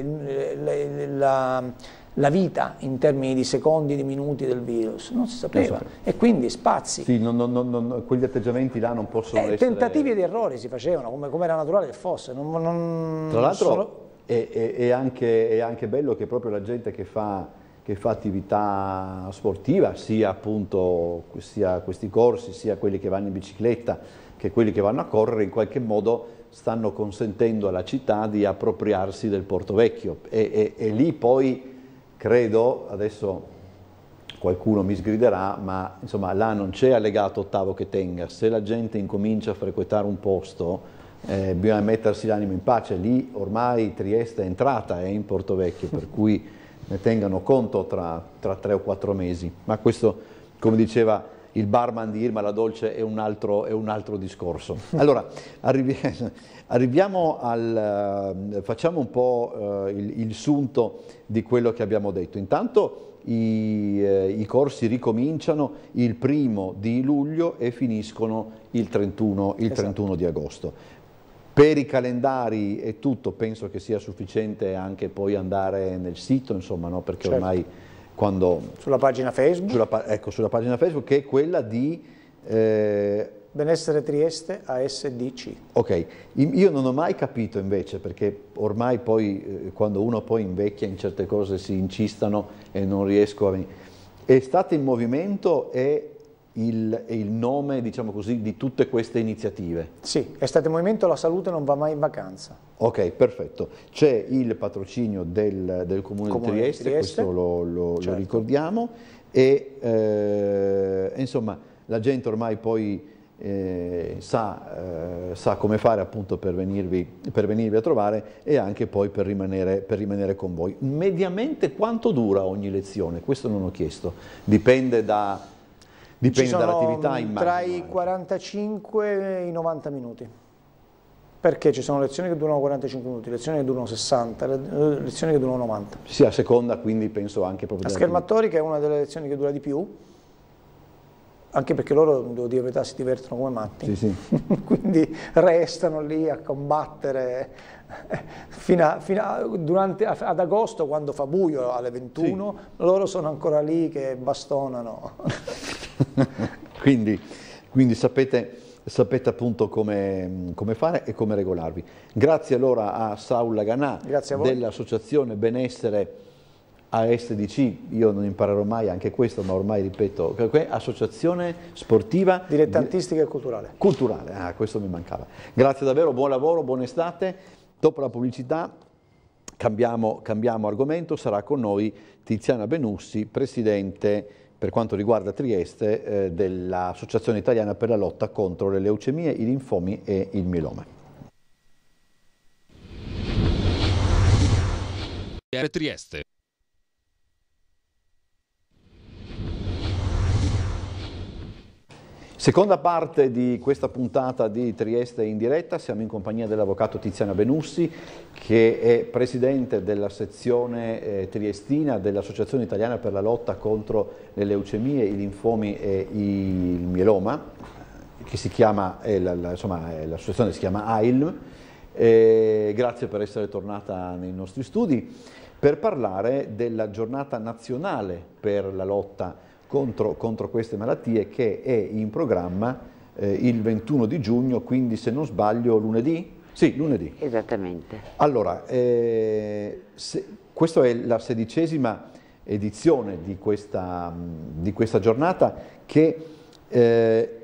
il, la, la vita in termini di secondi, di minuti del virus, non si sapeva, non e quindi spazi. Sì, non, non, non, quegli atteggiamenti là non possono eh, essere... Tentativi ed errori si facevano, come, come era naturale che fosse. Non, non, Tra l'altro solo... è, è, è, anche, è anche bello che proprio la gente che fa, che fa attività sportiva, sia appunto sia questi corsi, sia quelli che vanno in bicicletta, che quelli che vanno a correre, in qualche modo stanno consentendo alla città di appropriarsi del Porto Vecchio e, e, e lì poi credo, adesso qualcuno mi sgriderà, ma insomma là non c'è allegato ottavo che tenga, se la gente incomincia a frequentare un posto eh, bisogna mettersi l'animo in pace, lì ormai Trieste è entrata, è in Porto Vecchio, per cui ne tengano conto tra, tra tre o quattro mesi, ma questo, come diceva il barman di Irma la Dolce, è un altro, è un altro discorso. Allora, arrivi, arriviamo al, facciamo un po' uh, il, il sunto di quello che abbiamo detto. Intanto i, eh, i corsi ricominciano il primo di luglio e finiscono il trentuno, il esatto. trentuno di agosto. Per i calendari e tutto penso che sia sufficiente anche poi andare nel sito, insomma, no? Perché certo. ormai... Quando, sulla pagina Facebook? Sulla, ecco, sulla pagina Facebook, che è quella di... Eh, Benessere Trieste A S D C. Ok, io non ho mai capito invece, perché ormai poi eh, quando uno poi invecchia in certe cose si incistano e non riesco a venire. È stato in movimento e il, il nome, diciamo così, di tutte queste iniziative? Sì, è stato in movimento La Salute non va mai in vacanza. Ok, perfetto. C'è il patrocinio del, del Comune, Comune di Trieste, Trieste. questo lo, lo, certo. lo ricordiamo, e eh, insomma la gente ormai poi eh, sa, eh, sa come fare appunto per venirvi, per venirvi a trovare e anche poi per rimanere, per rimanere con voi. Mediamente quanto dura ogni lezione? Questo non ho chiesto, dipende da... Dipende dall'attività, immagino. Tra i quarantacinque e i novanta minuti, perché ci sono lezioni che durano quarantacinque minuti, lezioni che durano sessanta, lezioni che durano novanta. Sì, a seconda, quindi penso anche proprio... La schermatorica è una delle lezioni che dura di più, anche perché loro, devo dire la verità, si divertono come matti, sì, sì. quindi restano lì a combattere fino, a, fino a, durante, ad agosto, quando fa buio alle ventuno, sì. loro sono ancora lì che bastonano. quindi, quindi sapete, sapete appunto come, come fare e come regolarvi. Grazie allora a Saul Laganà dell'associazione Benessere A S D C, io non imparerò mai anche questo, ma ormai ripeto, associazione sportiva dilettantistica e culturale. Culturale, ah, questo mi mancava. Grazie davvero, buon lavoro, buona estate. Dopo la pubblicità cambiamo, cambiamo argomento, sarà con noi Tiziana Benussi, presidente per quanto riguarda Trieste eh, dell'Associazione Italiana per la lotta contro le leucemie, i linfomi e il mieloma. Trieste. Seconda parte di questa puntata di Trieste in diretta, siamo in compagnia dell'avvocato Tiziana Benussi, che è presidente della sezione eh, triestina dell'Associazione Italiana per la lotta contro le leucemie, i linfomi e il mieloma, che si chiama, eh, la, la, insomma, l'associazione si chiama A I L M. Eh, grazie per essere tornata nei nostri studi per parlare della giornata nazionale per la lotta Contro, contro queste malattie, che è in programma eh, il ventuno di giugno, quindi se non sbaglio lunedì? Sì, lunedì. Esattamente. Allora, eh, se, questa è la sedicesima edizione di questa, di questa giornata che eh,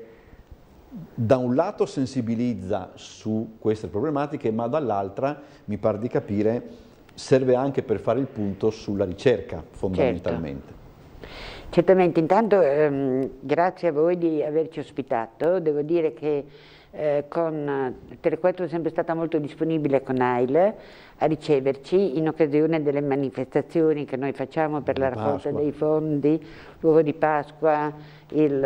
da un lato sensibilizza su queste problematiche, ma dall'altra, mi pare di capire, serve anche per fare il punto sulla ricerca, fondamentalmente. Certo. Certamente, intanto ehm, grazie a voi di averci ospitato. Devo dire che eh, con Telequattro è sempre stata molto disponibile con A I L a riceverci in occasione delle manifestazioni che noi facciamo per la raccolta dei fondi, l'uovo di Pasqua, il,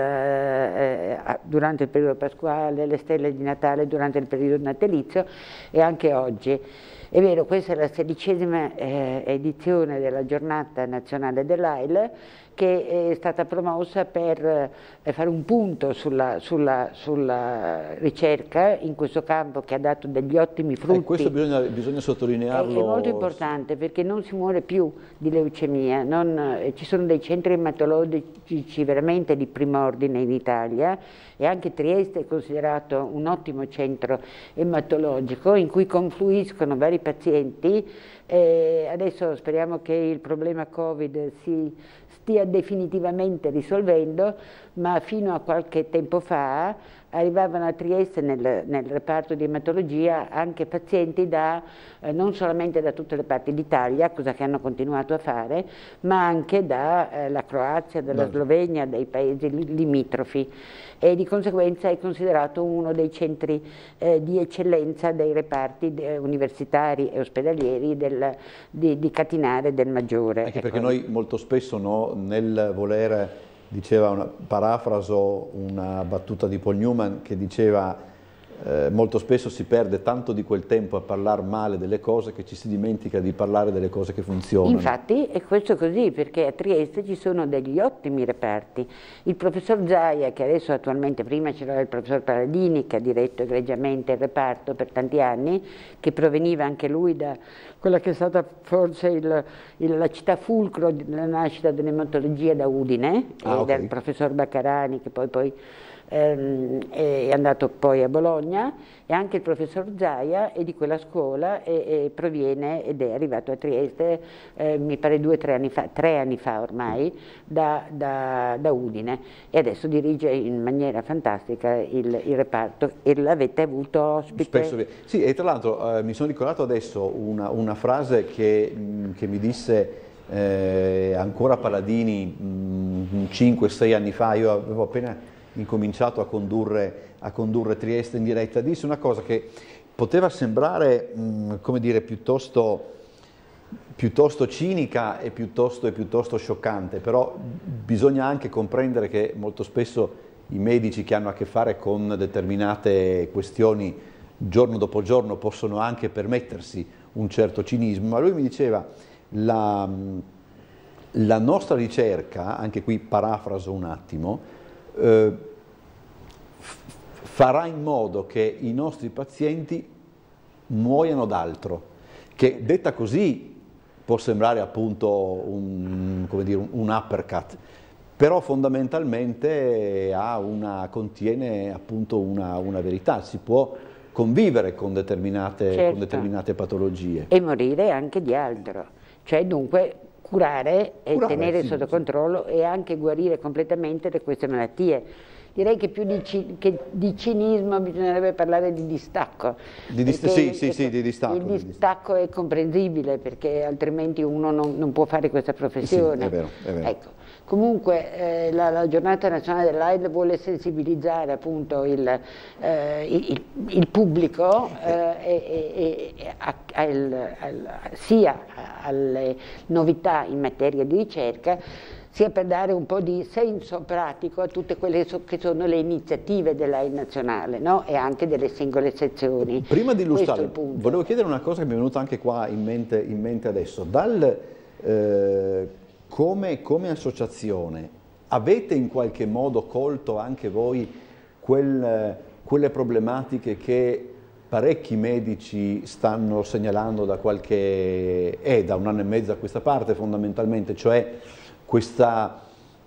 eh, durante il periodo pasquale, le stelle di Natale durante il periodo natalizio e anche oggi. È vero, questa è la sedicesima eh, edizione della giornata nazionale dell'A I L, che è stata promossa per eh, fare un punto sulla, sulla, sulla ricerca in questo campo, che ha dato degli ottimi frutti. Eh, questo bisogna, bisogna sottolinearlo. È, è molto importante, perché non si muore più di leucemia, non, eh, ci sono dei centri ematologici veramente di primo ordine in Italia, e anche Trieste è considerato un ottimo centro ematologico in cui confluiscono vari pazienti. Eh, adesso speriamo che il problema Covid si stia definitivamente risolvendo, ma fino a qualche tempo fa arrivavano a Trieste nel, nel reparto di ematologia anche pazienti da, eh, non solamente da tutte le parti d'Italia, cosa che hanno continuato a fare, ma anche dalla eh, Croazia, dalla no. Slovenia, dai paesi li, limitrofi, e di conseguenza è considerato uno dei centri eh, di eccellenza dei reparti de, universitari e ospedalieri del, di, di Catinare del Maggiore. Anche ecco. Perché noi molto spesso no, nel voler, diceva una parafraso, una battuta di Paul Newman che diceva eh, molto spesso si perde tanto di quel tempo a parlare male delle cose che ci si dimentica di parlare delle cose che funzionano. Infatti è questo così, perché a Trieste ci sono degli ottimi reparti. Il professor Zaia, che adesso attualmente, prima c'era il professor Paladini che ha diretto egregiamente il reparto per tanti anni, che proveniva anche lui da quella che è stata forse il, il, la città fulcro della nascita dell'ematologia da Udine, ah, e okay. del professor Baccarani, che poi, poi ehm, è andato poi a Bologna, e anche il professor Zaia è di quella scuola e, e proviene ed è arrivato a Trieste, eh, mi pare due o tre anni fa, tre anni fa ormai, da, da, da Udine, e adesso dirige in maniera fantastica il, il reparto, e l'avete avuto ospite. Spesso, sì, e tra l'altro eh, mi sono ricordato adesso una, una frase che, mh, che mi disse eh, ancora Paladini cinque sei anni fa. Io avevo appena incominciato a condurre, a condurre Trieste in diretta. Disse una cosa che poteva sembrare mh, come dire, piuttosto, piuttosto cinica e piuttosto, e piuttosto scioccante, però bisogna anche comprendere che molto spesso i medici che hanno a che fare con determinate questioni giorno dopo giorno possono anche permettersi un certo cinismo, ma lui mi diceva la, la nostra ricerca, anche qui parafraso un attimo, eh, farà in modo che i nostri pazienti muoiano d'altro, che detta così può sembrare appunto un, come dire, un uppercut, però fondamentalmente ha una, contiene appunto una, una verità. Si può convivere con determinate, certo. con determinate patologie. E morire anche di altro, cioè dunque curare e curare, tenere sì, sotto sì. controllo e anche guarire completamente da queste malattie. Direi che più di, che di cinismo bisognerebbe parlare di distacco. Di dist sì, sì, sì, di distacco. Il distacco è comprensibile, perché altrimenti uno non, non può fare questa professione. Sì, è vero, è vero. Ecco. Comunque eh, la, la giornata nazionale dell'A I L vuole sensibilizzare appunto il, eh, il, il pubblico eh, e, e, e a, al, al, sia alle novità in materia di ricerca, sia per dare un po' di senso pratico a tutte quelle che sono le iniziative dell'A I L nazionale, no? E anche delle singole sezioni. Prima di illustrare, volevo chiedere una cosa che mi è venuta anche qua in mente, in mente adesso. Dal, eh, come, come associazione avete in qualche modo colto anche voi quel, quelle problematiche che parecchi medici stanno segnalando da qualche, eh, da un anno e mezzo a questa parte fondamentalmente, cioè questa,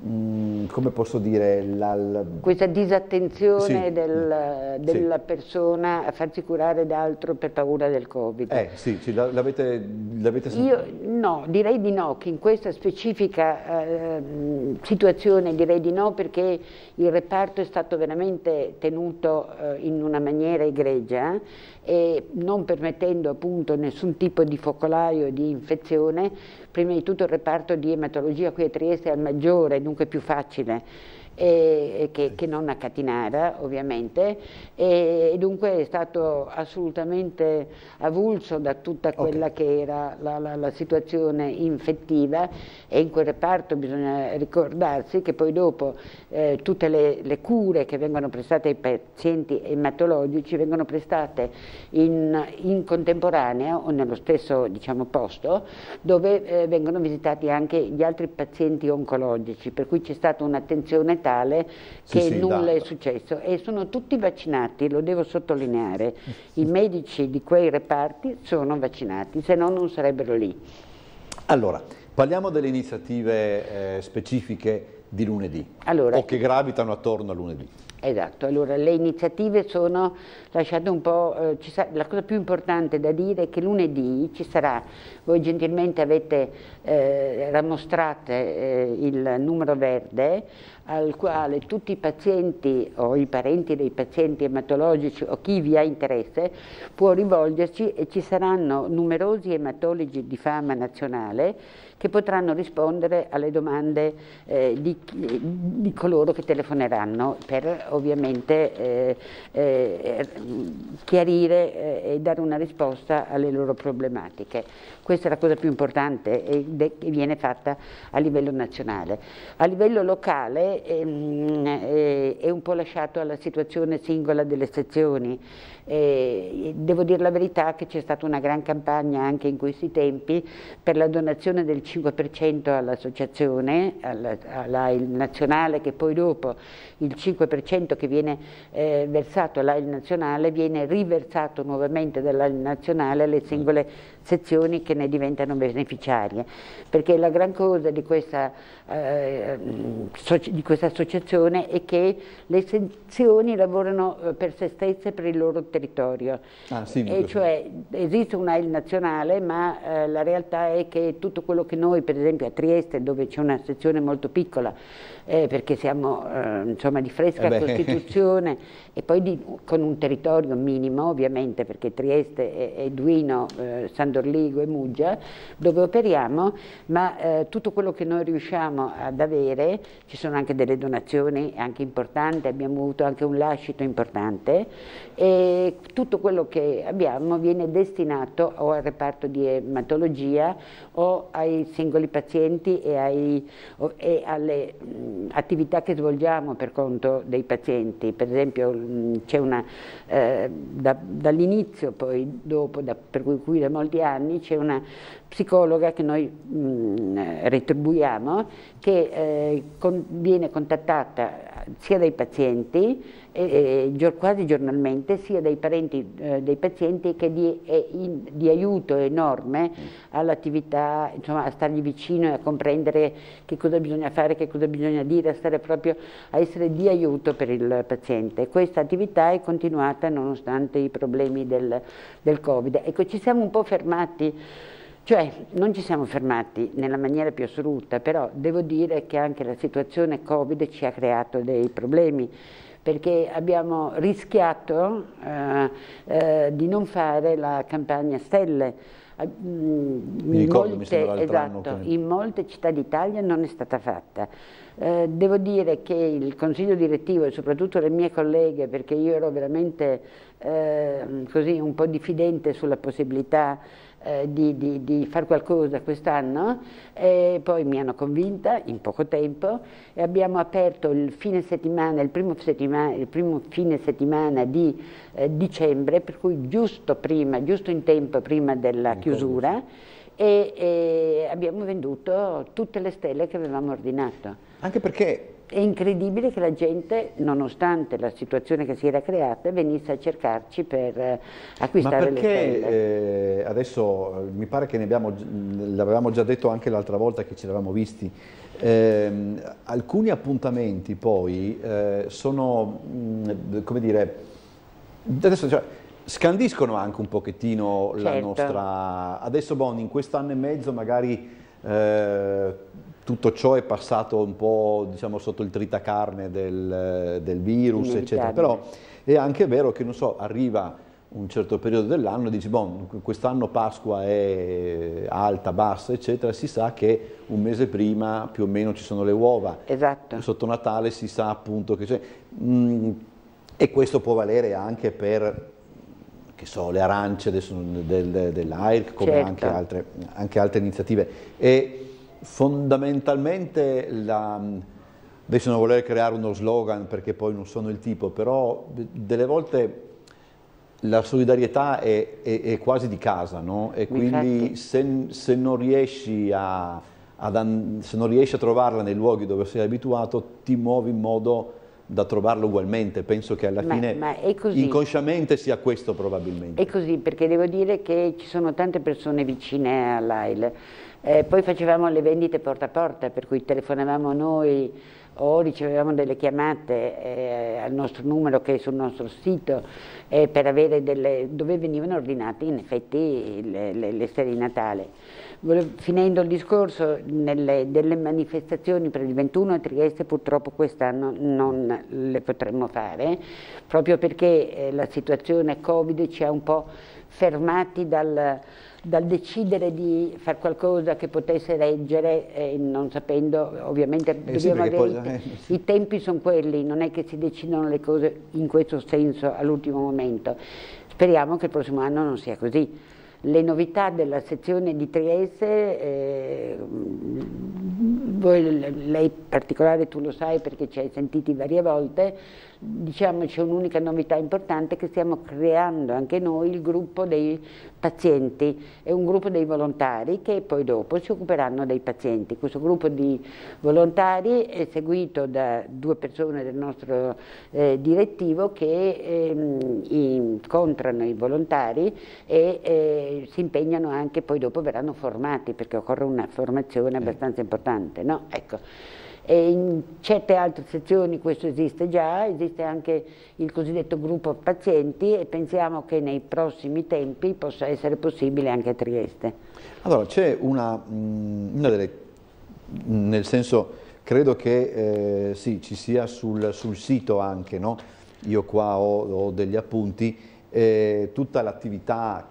mh, come posso dire, la, la... questa disattenzione sì. del, della sì. persona a farsi curare d'altro per paura del Covid. Eh sì, sì l'avete sentito? Io no, direi di no, che in questa specifica eh, situazione direi di no, perché il reparto è stato veramente tenuto eh, in una maniera egregia e non permettendo appunto nessun tipo di focolaio di infezione. Prima di tutto il reparto di ematologia qui a Trieste è il maggiore, dunque più facile e, che, che non a Catinara ovviamente, e, e dunque è stato assolutamente avulso da tutta quella okay. che era la, la, la situazione infettiva, e in quel reparto bisogna ricordarsi che poi dopo eh, tutte le, le cure che vengono prestate ai pazienti ematologici vengono prestate in, in contemporanea o nello stesso diciamo, posto dove eh, vengono visitati anche gli altri pazienti oncologici, per cui c'è stata un'attenzione tale che sì, sì, nulla da. è successo, e sono tutti vaccinati, lo devo sottolineare, i medici di quei reparti sono vaccinati, se no non sarebbero lì. Allora, parliamo delle iniziative eh, specifiche di lunedì, allora, o che gravitano attorno a lunedì. Esatto, allora le iniziative sono, lasciate un po', eh, ci sa, la cosa più importante da dire è che lunedì ci sarà, voi gentilmente avete eh, ramostrate eh, il numero verde al quale tutti i pazienti o i parenti dei pazienti ematologici o chi vi ha interesse può rivolgersi, e ci saranno numerosi ematologi di fama nazionale che potranno rispondere alle domande eh, di, di coloro che telefoneranno per ovviamente eh, eh, chiarire eh, e dare una risposta alle loro problematiche. Questa è la cosa più importante e che viene fatta a livello nazionale. A livello locale ehm, eh, è un po' lasciato alla situazione singola delle sezioni. Eh, devo dire la verità che c'è stata una gran campagna anche in questi tempi per la donazione del cinque per cento all'associazione, all'A I L nazionale, che poi dopo il cinque per cento che viene eh, versato all'A I L nazionale viene riversato nuovamente dall'A I L nazionale alle singole sezioni che ne diventano beneficiarie, perché la gran cosa di questa, eh, di questa associazione è che le sezioni lavorano per se stesse e per il loro territorio, ah, sì, e cioè esiste un'A I L nazionale, ma eh, la realtà è che tutto quello che noi, per esempio a Trieste, dove c'è una sezione molto piccola, eh, perché siamo eh, insomma di fresca eh costituzione e poi di, con un territorio minimo ovviamente, perché Trieste è, è Duino, eh, San Dorligo e Muggia, dove operiamo, ma eh, tutto quello che noi riusciamo ad avere, ci sono anche delle donazioni anche importanti, abbiamo avuto anche un lascito importante, e tutto quello che abbiamo viene destinato o al reparto di ematologia o ai singoli pazienti e, ai, o, e alle mh, attività che svolgiamo per conto dei pazienti. Per esempio c'è una, eh, da, dall'inizio, poi dopo, da, per cui, cui da molti anni, c'è una psicologa che noi mh, retribuiamo, che eh, con, viene contattata sia dai pazienti, eh, eh, quasi giornalmente, sia dai parenti eh, dei pazienti, che di, è in, di aiuto enorme all'attività, insomma a stargli vicino e a comprendere che cosa bisogna fare, che cosa bisogna dire, a stare proprio a essere di aiuto per il paziente. Questa attività è continuata nonostante i problemi del, del Covid. Ecco, ci siamo un po' fermati. Cioè, non ci siamo fermati nella maniera più assoluta, però devo dire che anche la situazione Covid ci ha creato dei problemi, perché abbiamo rischiato eh, eh, di non fare la campagna Stelle. In molte, esatto, che... in molte città d'Italia non è stata fatta. Eh, devo dire che il consiglio direttivo e soprattutto le mie colleghe, perché io ero veramente eh, così un po' diffidente sulla possibilità eh, di, di, di fare qualcosa quest'anno, e poi mi hanno convinta in poco tempo e abbiamo aperto il fine settimana, il primo, settimana, il primo fine settimana di eh, dicembre, per cui giusto prima, giusto in tempo prima della chiusura, e, e abbiamo venduto tutte le stelle che avevamo ordinato. Anche perché è incredibile che la gente, nonostante la situazione che si era creata, venisse a cercarci per eh, acquistare Ma perché, le stelle. Eh, adesso mi pare che ne abbiamo, l'avevamo già detto anche l'altra volta che ci eravamo visti, eh, alcuni appuntamenti poi eh, sono, mh, come dire, adesso cioè, scandiscono anche un pochettino certo. la nostra... Adesso bon, in quest'anno e mezzo magari... Eh, tutto ciò è passato un po', diciamo, sotto il tritacarne del, del virus, eccetera, però è anche vero che, non so, arriva un certo periodo dell'anno e dici, bon, quest'anno Pasqua è alta, bassa, eccetera, si sa che un mese prima più o meno ci sono le uova, esatto. Sotto Natale si sa appunto che c'è, mm, e questo può valere anche per, che so, le arance del, del, dell'A I R C, come certo. anche, altre, anche altre iniziative. E, fondamentalmente, la, adesso non voler creare uno slogan perché poi non sono il tipo, però delle volte la solidarietà è, è, è quasi di casa, no? E quindi se, se, non riesci a, ad, se non riesci a trovarla nei luoghi dove sei abituato, ti muovi in modo da trovarlo ugualmente. Penso che alla ma, fine ma è così. Inconsciamente sia questo probabilmente. È così, perché devo dire che ci sono tante persone vicine all'A I L. Eh, poi facevamo le vendite porta a porta, per cui telefonavamo noi o ricevevamo delle chiamate eh, al nostro numero che è sul nostro sito eh, per avere delle, dove venivano ordinati in effetti le, le, le stelle di Natale. Volevo, finendo il discorso, nelle, delle manifestazioni per il ventuno a Trieste purtroppo quest'anno non le potremmo fare, proprio perché eh, la situazione Covid ci ha un po' fermati dal... dal decidere di fare qualcosa che potesse reggere, eh, non sapendo, ovviamente eh dobbiamo sì, avere poi, eh, i, i tempi sono quelli, non è che si decidono le cose in questo senso all'ultimo momento. Speriamo che il prossimo anno non sia così. Le novità della sezione di Trieste, eh, voi, lei in particolare tu lo sai perché ci hai sentiti varie volte, diciamo c'è un'unica novità importante, che stiamo creando anche noi il gruppo dei pazienti, è un gruppo dei volontari che poi dopo si occuperanno dei pazienti. Questo gruppo di volontari è seguito da due persone del nostro eh, direttivo che eh, incontrano i volontari e eh, si impegnano anche, poi dopo verranno formati perché occorre una formazione abbastanza importante, no? Ecco. E in certe altre sezioni questo esiste già, esiste anche il cosiddetto gruppo pazienti e pensiamo che nei prossimi tempi possa essere possibile anche a Trieste. Allora c'è una, una delle, nel senso, credo che eh, sì, ci sia sul, sul sito anche, no? Io qua ho, ho degli appunti, eh, tutta l'attività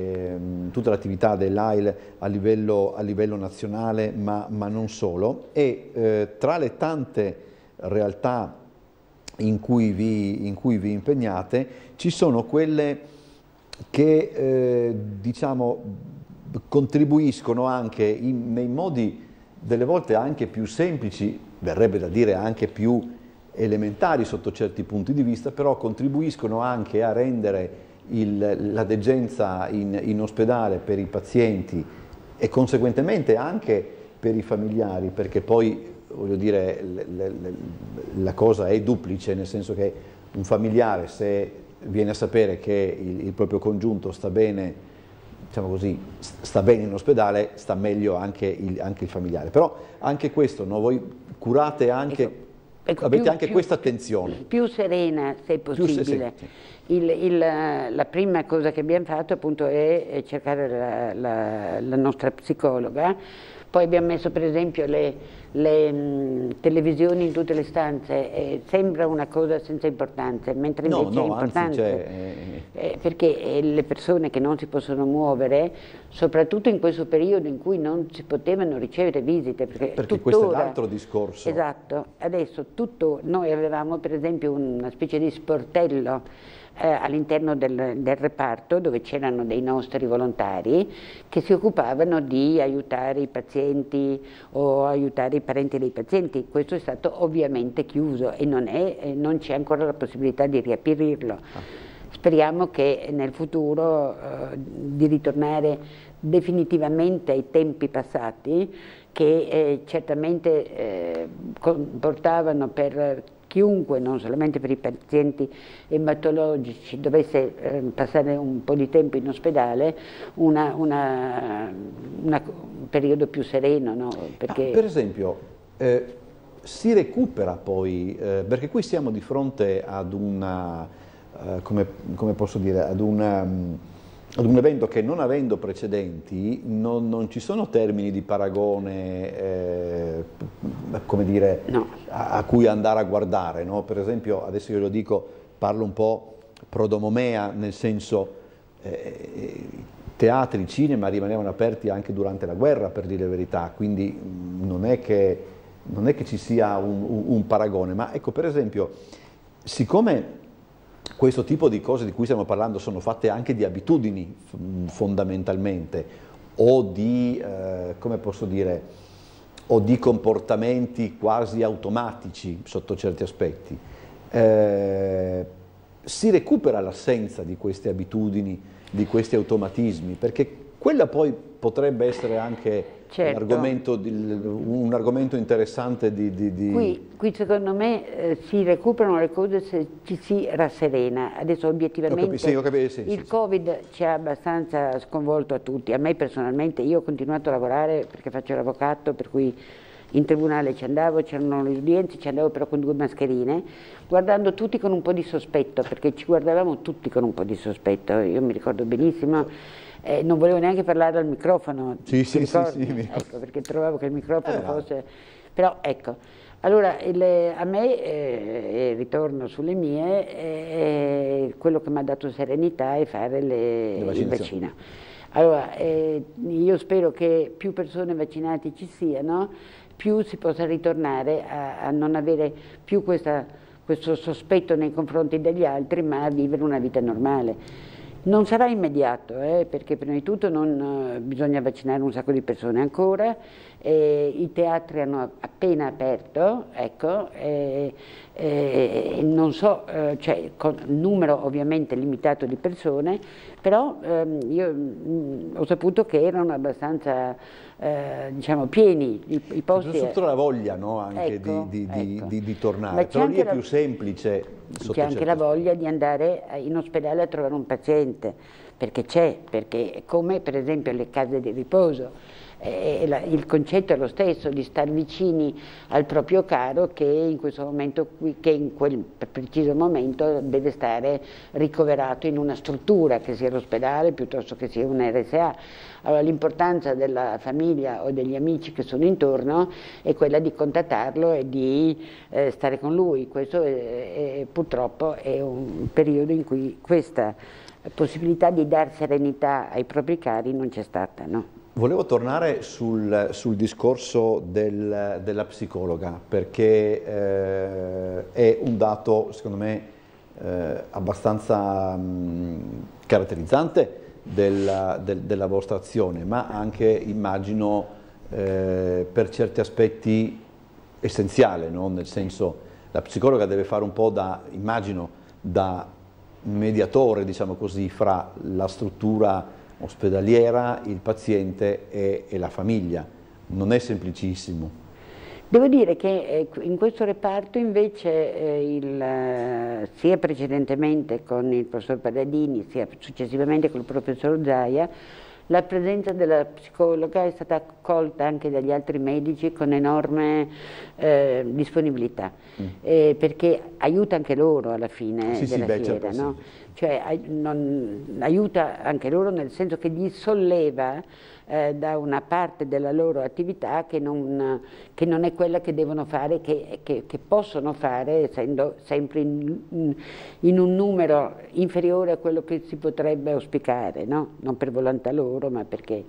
dell'A I L a livello, a livello nazionale, ma, ma non solo, e eh, tra le tante realtà in cui vi, in cui vi impegnate ci sono quelle che eh, diciamo contribuiscono anche in, nei modi delle volte anche più semplici, verrebbe da dire anche più elementari sotto certi punti di vista, però contribuiscono anche a rendere il, la degenza in, in ospedale per i pazienti e conseguentemente anche per i familiari, perché poi, voglio dire, le, le, la cosa è duplice, nel senso che un familiare, se viene a sapere che il, il proprio congiunto sta bene, diciamo così, sta bene in ospedale, sta meglio anche il, anche il familiare. Però anche questo, no? Voi curate anche... Ecco. Ecco, avete più, anche più, questa attenzione. Più serena, se possibile. Se, sì. il, il, la prima cosa che abbiamo fatto appunto è cercare la, la, la nostra psicologa, poi abbiamo messo per esempio le, le mh, televisioni in tutte le stanze, eh, sembra una cosa senza importanza, mentre invece no, no, è importante, anzi, eh, perché eh, le persone che non si possono muovere, soprattutto in questo periodo in cui non si potevano ricevere visite, perché, perché tuttora, questo è l'altro discorso. Esatto, adesso tutto, noi avevamo per esempio una specie di sportello eh, all'interno del, del reparto, dove c'erano dei nostri volontari che si occupavano di aiutare i pazienti o aiutare i parenti dei pazienti. Questo è stato ovviamente chiuso e non, è, eh, non c'è ancora la possibilità di riaprirlo. Ah. Speriamo che nel futuro eh, di ritornare definitivamente ai tempi passati, che eh, certamente eh, comportavano per chiunque, non solamente per i pazienti ematologici, dovesse eh, passare un po' di tempo in ospedale, una, una, una, un periodo più sereno. No? Perché... Ah, per esempio, eh, si recupera poi, eh, perché qui siamo di fronte ad una... Uh, come, come posso dire, ad, una, um, ad un evento che, non avendo precedenti, non, non ci sono termini di paragone eh, come dire, no. a, a cui andare a guardare, no? Per esempio, adesso io lo dico, parlo un po' prodomomea, nel senso eh, teatri, cinema rimanevano aperti anche durante la guerra, per dire la verità, quindi non è che, non è che ci sia un, un, un paragone, ma ecco, per esempio, siccome questo tipo di cose di cui stiamo parlando sono fatte anche di abitudini fondamentalmente, o di, eh, come posso dire, o di comportamenti quasi automatici sotto certi aspetti, eh, si recupera l'assenza di queste abitudini, di questi automatismi, perché quella poi potrebbe essere anche certo. un, argomento di, un argomento interessante di... di, di... Qui, qui secondo me eh, si recuperano le cose se ci si rasserena. Adesso obiettivamente ho capito, sì, ho capito, sì, il sì, Covid sì. ci ha abbastanza sconvolto a tutti. A me personalmente, io ho continuato a lavorare perché faccio l'avvocato, per cui in tribunale ci andavo, c'erano le udienze, ci andavo però con due mascherine, guardando tutti con un po' di sospetto, perché ci guardavamo tutti con un po' di sospetto. Io mi ricordo benissimo. Eh, non volevo neanche parlare al microfono, sì, sì, sì, sì, ecco, perché trovavo che il microfono eh, fosse... Però ecco, allora il, a me, eh, ritorno sulle mie, eh, quello che mi ha dato serenità è fare le, le il vaccino. Allora, eh, io spero che più persone vaccinate ci siano, più si possa ritornare a, a non avere più questa, questo sospetto nei confronti degli altri, ma a vivere una vita normale. Non sarà immediato, eh, perché prima di tutto non, eh, bisogna vaccinare un sacco di persone ancora, eh, i teatri hanno appena aperto, ecco, eh, eh, non so, eh, cioè con numero ovviamente limitato di persone, però ehm, io mh, ho saputo che erano abbastanza eh, diciamo pieni i, i posti. Soprattutto la voglia, no? Anche ecco, di, di, ecco. di, di tornare, però lì è la... più semplice. C'è anche la voglia di andare in ospedale a trovare un paziente, perché c'è, perché è come per esempio le case di riposo, eh, la, il concetto è lo stesso, di stare vicini al proprio caro che in questo momento, che in quel preciso momento deve stare ricoverato in una struttura, che sia l'ospedale piuttosto che sia un R S A. Allora l'importanza della famiglia o degli amici che sono intorno è quella di contattarlo e di eh, stare con lui. Questo è, è, purtroppo è un periodo in cui questa possibilità di dar serenità ai propri cari non c'è stata, no? Volevo tornare sul, sul discorso del, della psicologa, perché eh, è un dato, secondo me, eh, abbastanza mh, caratterizzante della, del, della vostra azione, ma anche, immagino, eh, per certi aspetti essenziale, no? Nel senso, la psicologa deve fare un po' da, immagino, da mediatore, diciamo così, fra la struttura ospedaliera, il paziente e, e la famiglia. Non è semplicissimo. Devo dire che eh, in questo reparto invece eh, il, eh, sia precedentemente con il professor Paradini sia successivamente con il professor Zaia, la presenza della psicologa è stata accolta anche dagli altri medici con enorme eh, disponibilità, mm. eh, perché aiuta anche loro alla fine sì, della sì, fiera, certo, no? sì. Cioè non, aiuta anche loro nel senso che li solleva eh, da una parte della loro attività che non, che non è quella che devono fare, che, che, che possono fare essendo sempre in, in un numero inferiore a quello che si potrebbe auspicare, no? Non per volontà loro, ma perché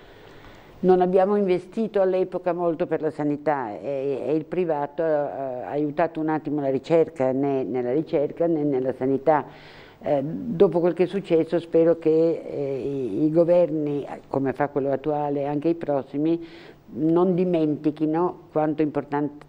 non abbiamo investito all'epoca molto per la sanità e, e il privato ha aiutato un attimo la ricerca, né nella ricerca né nella sanità. Eh, dopo quel che è successo spero che eh, i, i governi, come fa quello attuale, anche i prossimi, non dimentichino quanto importante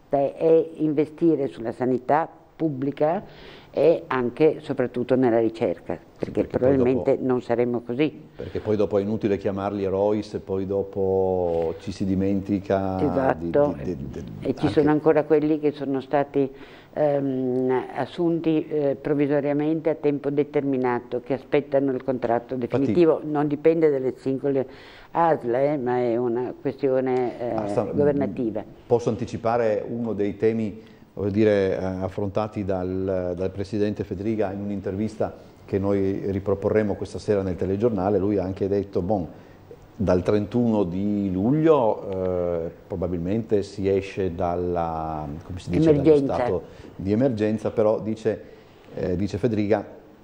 è investire sulla sanità pubblica e anche soprattutto nella ricerca, perché, perché probabilmente dopo, non saremo così. Perché poi dopo è inutile chiamarli eroi se poi dopo ci si dimentica. Esatto, di, di, di, di, e ci anche... sono ancora quelli che sono stati ehm, assunti eh, provvisoriamente a tempo determinato, che aspettano il contratto definitivo. Infatti, non dipende dalle singole A S L, eh, ma è una questione eh, ah, sta, governativa. Posso anticipare uno dei temi, voglio dire, affrontati dal, dal Presidente Fedriga in un'intervista che noi riproporremo questa sera nel telegiornale. Lui ha anche detto, bon, dal trentuno di luglio eh, probabilmente si esce dalla, come si dice, dallo stato di emergenza, però dice, eh, dice Fedriga,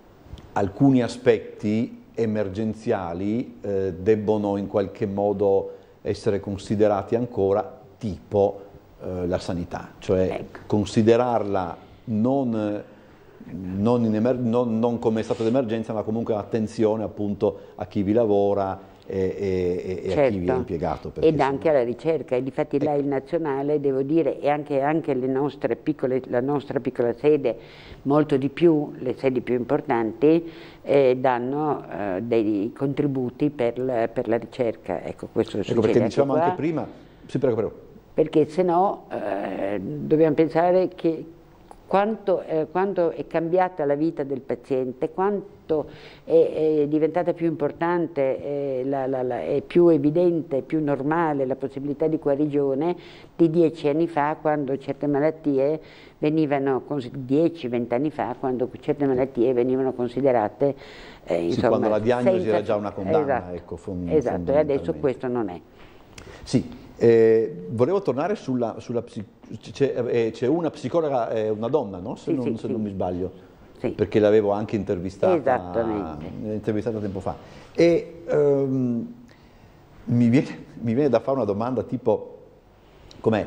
alcuni aspetti emergenziali eh, debbono in qualche modo essere considerati ancora, tipo la sanità, cioè ecco. considerarla non, non, in emer non, non come stato d'emergenza, ma comunque attenzione appunto a chi vi lavora e, e, certo. e a chi vi è impiegato. Ed anche alla ricerca, e difatti ecco. là il nazionale, devo dire, e anche, anche le nostre piccole, la nostra piccola sede, molto di più, le sedi più importanti, eh, danno eh, dei contributi per la, per la ricerca. Ecco, questo ecco perché diciamo anche, anche prima, sì, prego, prego. Perché se no eh, dobbiamo pensare che quanto, eh, quanto è cambiata la vita del paziente, quanto è, è diventata più importante, eh, la, la, la, è più evidente, più normale la possibilità di guarigione di dieci anni fa, quando certe malattie venivano, dieci venti anni fa, quando certe malattie venivano considerate eh, sì, insomma, quando la diadiagnosi senza... era già una condanna. Esatto, ecco, fond esatto, e adesso questo non è. Sì. Eh, volevo tornare sulla, sulla c'è eh, una psicologa, eh, una donna, no? Se, sì, non, sì, se sì. non mi sbaglio, sì. perché l'avevo anche intervistata, Esattamente. intervistata tempo fa. E ehm, mi, viene, mi viene da fare una domanda tipo, com'è?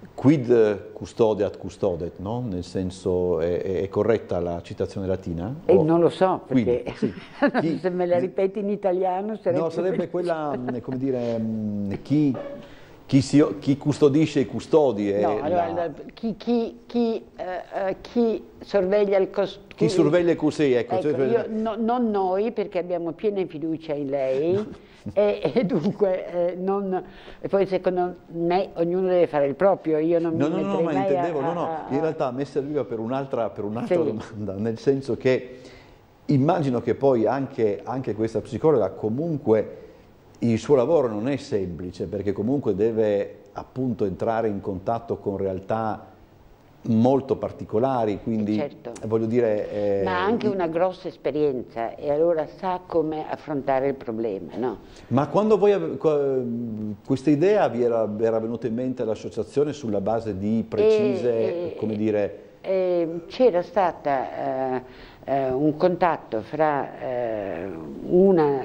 Quid custodiat custodet, no? Nel senso, è, è corretta la citazione latina? E oh, non lo so, perché quid, sì. chi, se me la ripeti in italiano sarebbe... No, sarebbe quella, come dire, chi... Chi, si, chi custodisce i custodi? È no, allora, la... chi, chi, chi, uh, chi sorveglia il custodi? Chi sorveglia i custodi, ecco. ecco cioè, io, no, non noi, perché abbiamo piena fiducia in lei, e, e dunque, eh, non, e poi secondo me ognuno deve fare il proprio, io non no, mi no, no, ma intendevo, a, no, no, a, a... in realtà a me serviva per un'altra per un'altra sì. domanda, nel senso che immagino che poi anche, anche questa psicologa comunque il suo lavoro non è semplice, perché comunque deve appunto entrare in contatto con realtà molto particolari, quindi certo. voglio dire... Eh, ma ha anche una grossa esperienza e allora sa come affrontare il problema, no? Ma quando voi questa idea vi era, era venuta in mente l'associazione sulla base di precise, e, come dire... C'era stata... Eh, Uh, un contatto fra uh, una,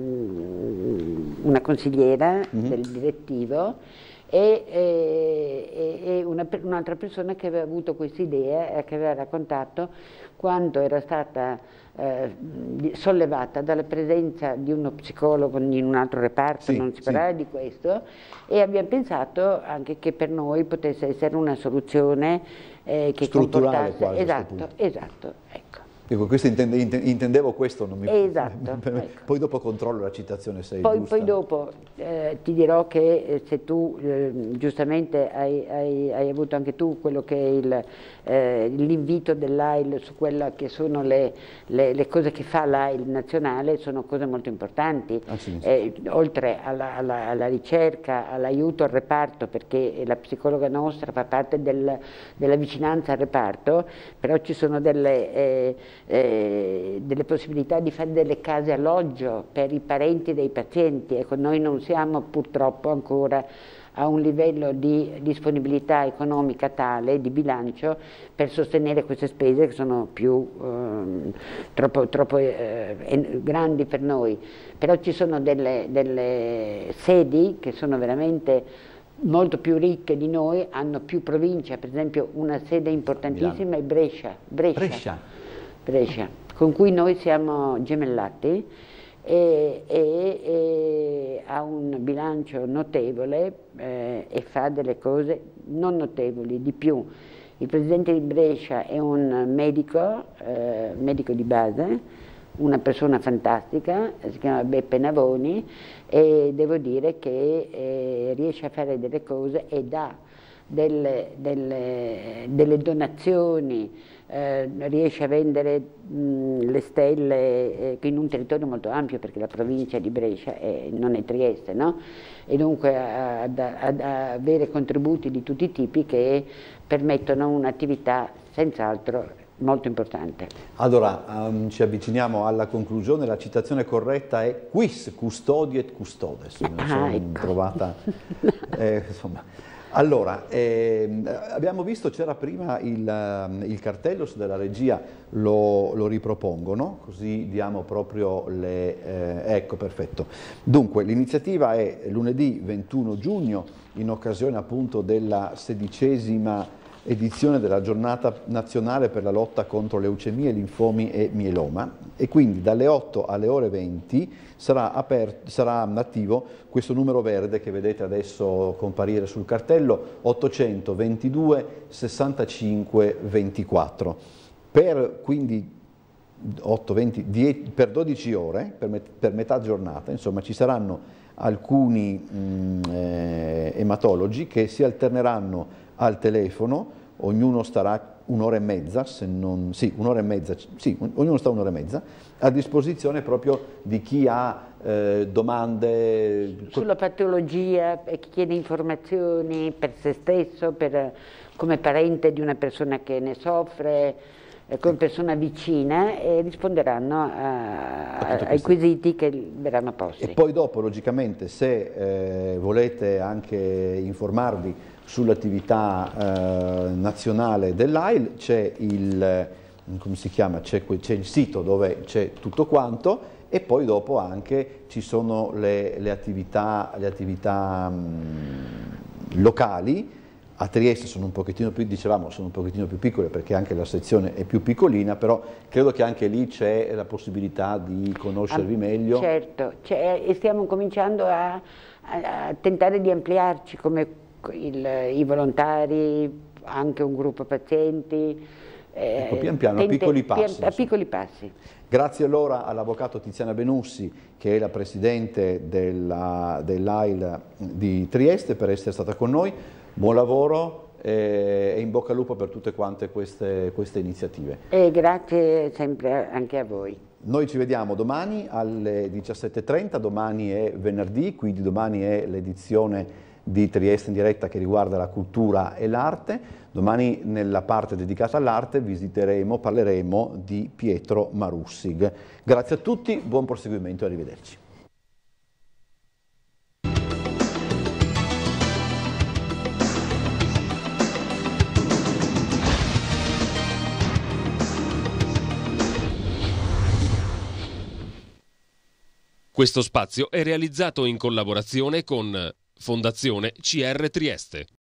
uh, una consigliera mm-hmm. del direttivo e, e, e un'altra persona che aveva avuto questa idea e che aveva raccontato quando era stata uh, sollevata dalla presenza di uno psicologo in un altro reparto, sì, non si parlava sì. di questo, e abbiamo pensato anche che per noi potesse essere una soluzione eh, che strutturale comportasse... quasi, esatto, esatto, ecco. Ecco, questo intende, intendevo questo, non mi... Esatto. Ecco. Poi dopo controllo la citazione se è poi, giusta. Poi dopo eh, ti dirò che eh, se tu eh, giustamente hai, hai, hai avuto anche tu quello che è eh, l'invito dell'A I L su quelle che sono le, le, le cose che fa l'A I L nazionale, sono cose molto importanti, ah, sì, sì. Eh, oltre alla, alla, alla ricerca, all'aiuto al reparto, perché la psicologa nostra fa parte del, della vicinanza al reparto, però ci sono delle... Eh, Eh, delle possibilità di fare delle case alloggio per i parenti dei pazienti. Ecco, noi non siamo purtroppo ancora a un livello di disponibilità economica tale, di bilancio, per sostenere queste spese che sono più eh, troppo, troppo eh, grandi per noi. Però ci sono delle, delle sedi che sono veramente molto più ricche di noi, hanno più provincia, per esempio una sede importantissima è Brescia. Brescia. Brescia. Brescia, con cui noi siamo gemellati, e, e, e ha un bilancio notevole eh, e fa delle cose non notevoli, di più. Il presidente di Brescia è un medico, eh, medico di base, una persona fantastica, si chiama Beppe Navoni, e devo dire che eh, riesce a fare delle cose e dà delle, delle, delle donazioni, eh, riesce a vendere mh, le stelle eh, in un territorio molto ampio, perché la provincia di Brescia è, non è Trieste, no? E dunque ad, ad avere contributi di tutti i tipi che permettono un'attività senz'altro molto importante. Allora, um, ci avviciniamo alla conclusione, la citazione corretta è quis custodi et custodes, me la sono ah, ecco. trovata, eh, insomma. Allora, eh, abbiamo visto, c'era prima il, il cartello della regia, lo, lo ripropongono, così diamo proprio le... Eh, ecco, perfetto. Dunque, l'iniziativa è lunedì ventuno giugno, in occasione appunto della sedicesima edizione della giornata nazionale per la lotta contro leucemie, linfomi e mieloma, e quindi dalle otto alle ore venti sarà, aperto, sarà attivo questo numero verde che vedete adesso comparire sul cartello, ottocentoventidue sessantacinque ventiquattro. Per quindi otto, venti, dieci, per dodici ore, per, met, per metà giornata, insomma ci saranno alcuni mh, eh, ematologi che si alterneranno al telefono, ognuno starà un'ora e mezza, se non, sì, un'ora e mezza, sì, ognuno sta un'ora e mezza, a disposizione proprio di chi ha eh, domande sulla patologia, e chi chiede informazioni per se stesso, per, come parente di una persona che ne soffre, eh, come persona vicina, e risponderanno a, a, ai quesiti che verranno posti. E poi dopo, logicamente, se eh, volete anche informarvi sull'attività eh, nazionale dell'A I L, c'è il, come si chiama, c'è il sito dove c'è tutto quanto, e poi dopo anche ci sono le, le attività, le attività mh, locali. A Trieste sono un pochettino più, dicevamo, sono un pochettino più piccole perché anche la sezione è più piccolina, però credo che anche lì c'è la possibilità di conoscervi ah, meglio. Certo, e stiamo cominciando a, a tentare di ampliarci come Il, i volontari, anche un gruppo pazienti, eh, ecco, pian piano, tente, a piccoli passi. Pian, a piccoli passi. Grazie allora all'avvocato Tiziana Benussi, che è la presidente dell'A I L di Trieste, per essere stata con noi. Buon lavoro e, e in bocca al lupo per tutte quante queste, queste iniziative. E grazie sempre anche a voi. Noi ci vediamo domani alle diciassette e trenta, domani è venerdì, quindi domani è l'edizione di Trieste in diretta che riguarda la cultura e l'arte. Domani nella parte dedicata all'arte visiteremo, parleremo di Pietro Marussig. Grazie a tutti, buon proseguimento e arrivederci. Questo spazio è realizzato in collaborazione con Fondazione C R Trieste.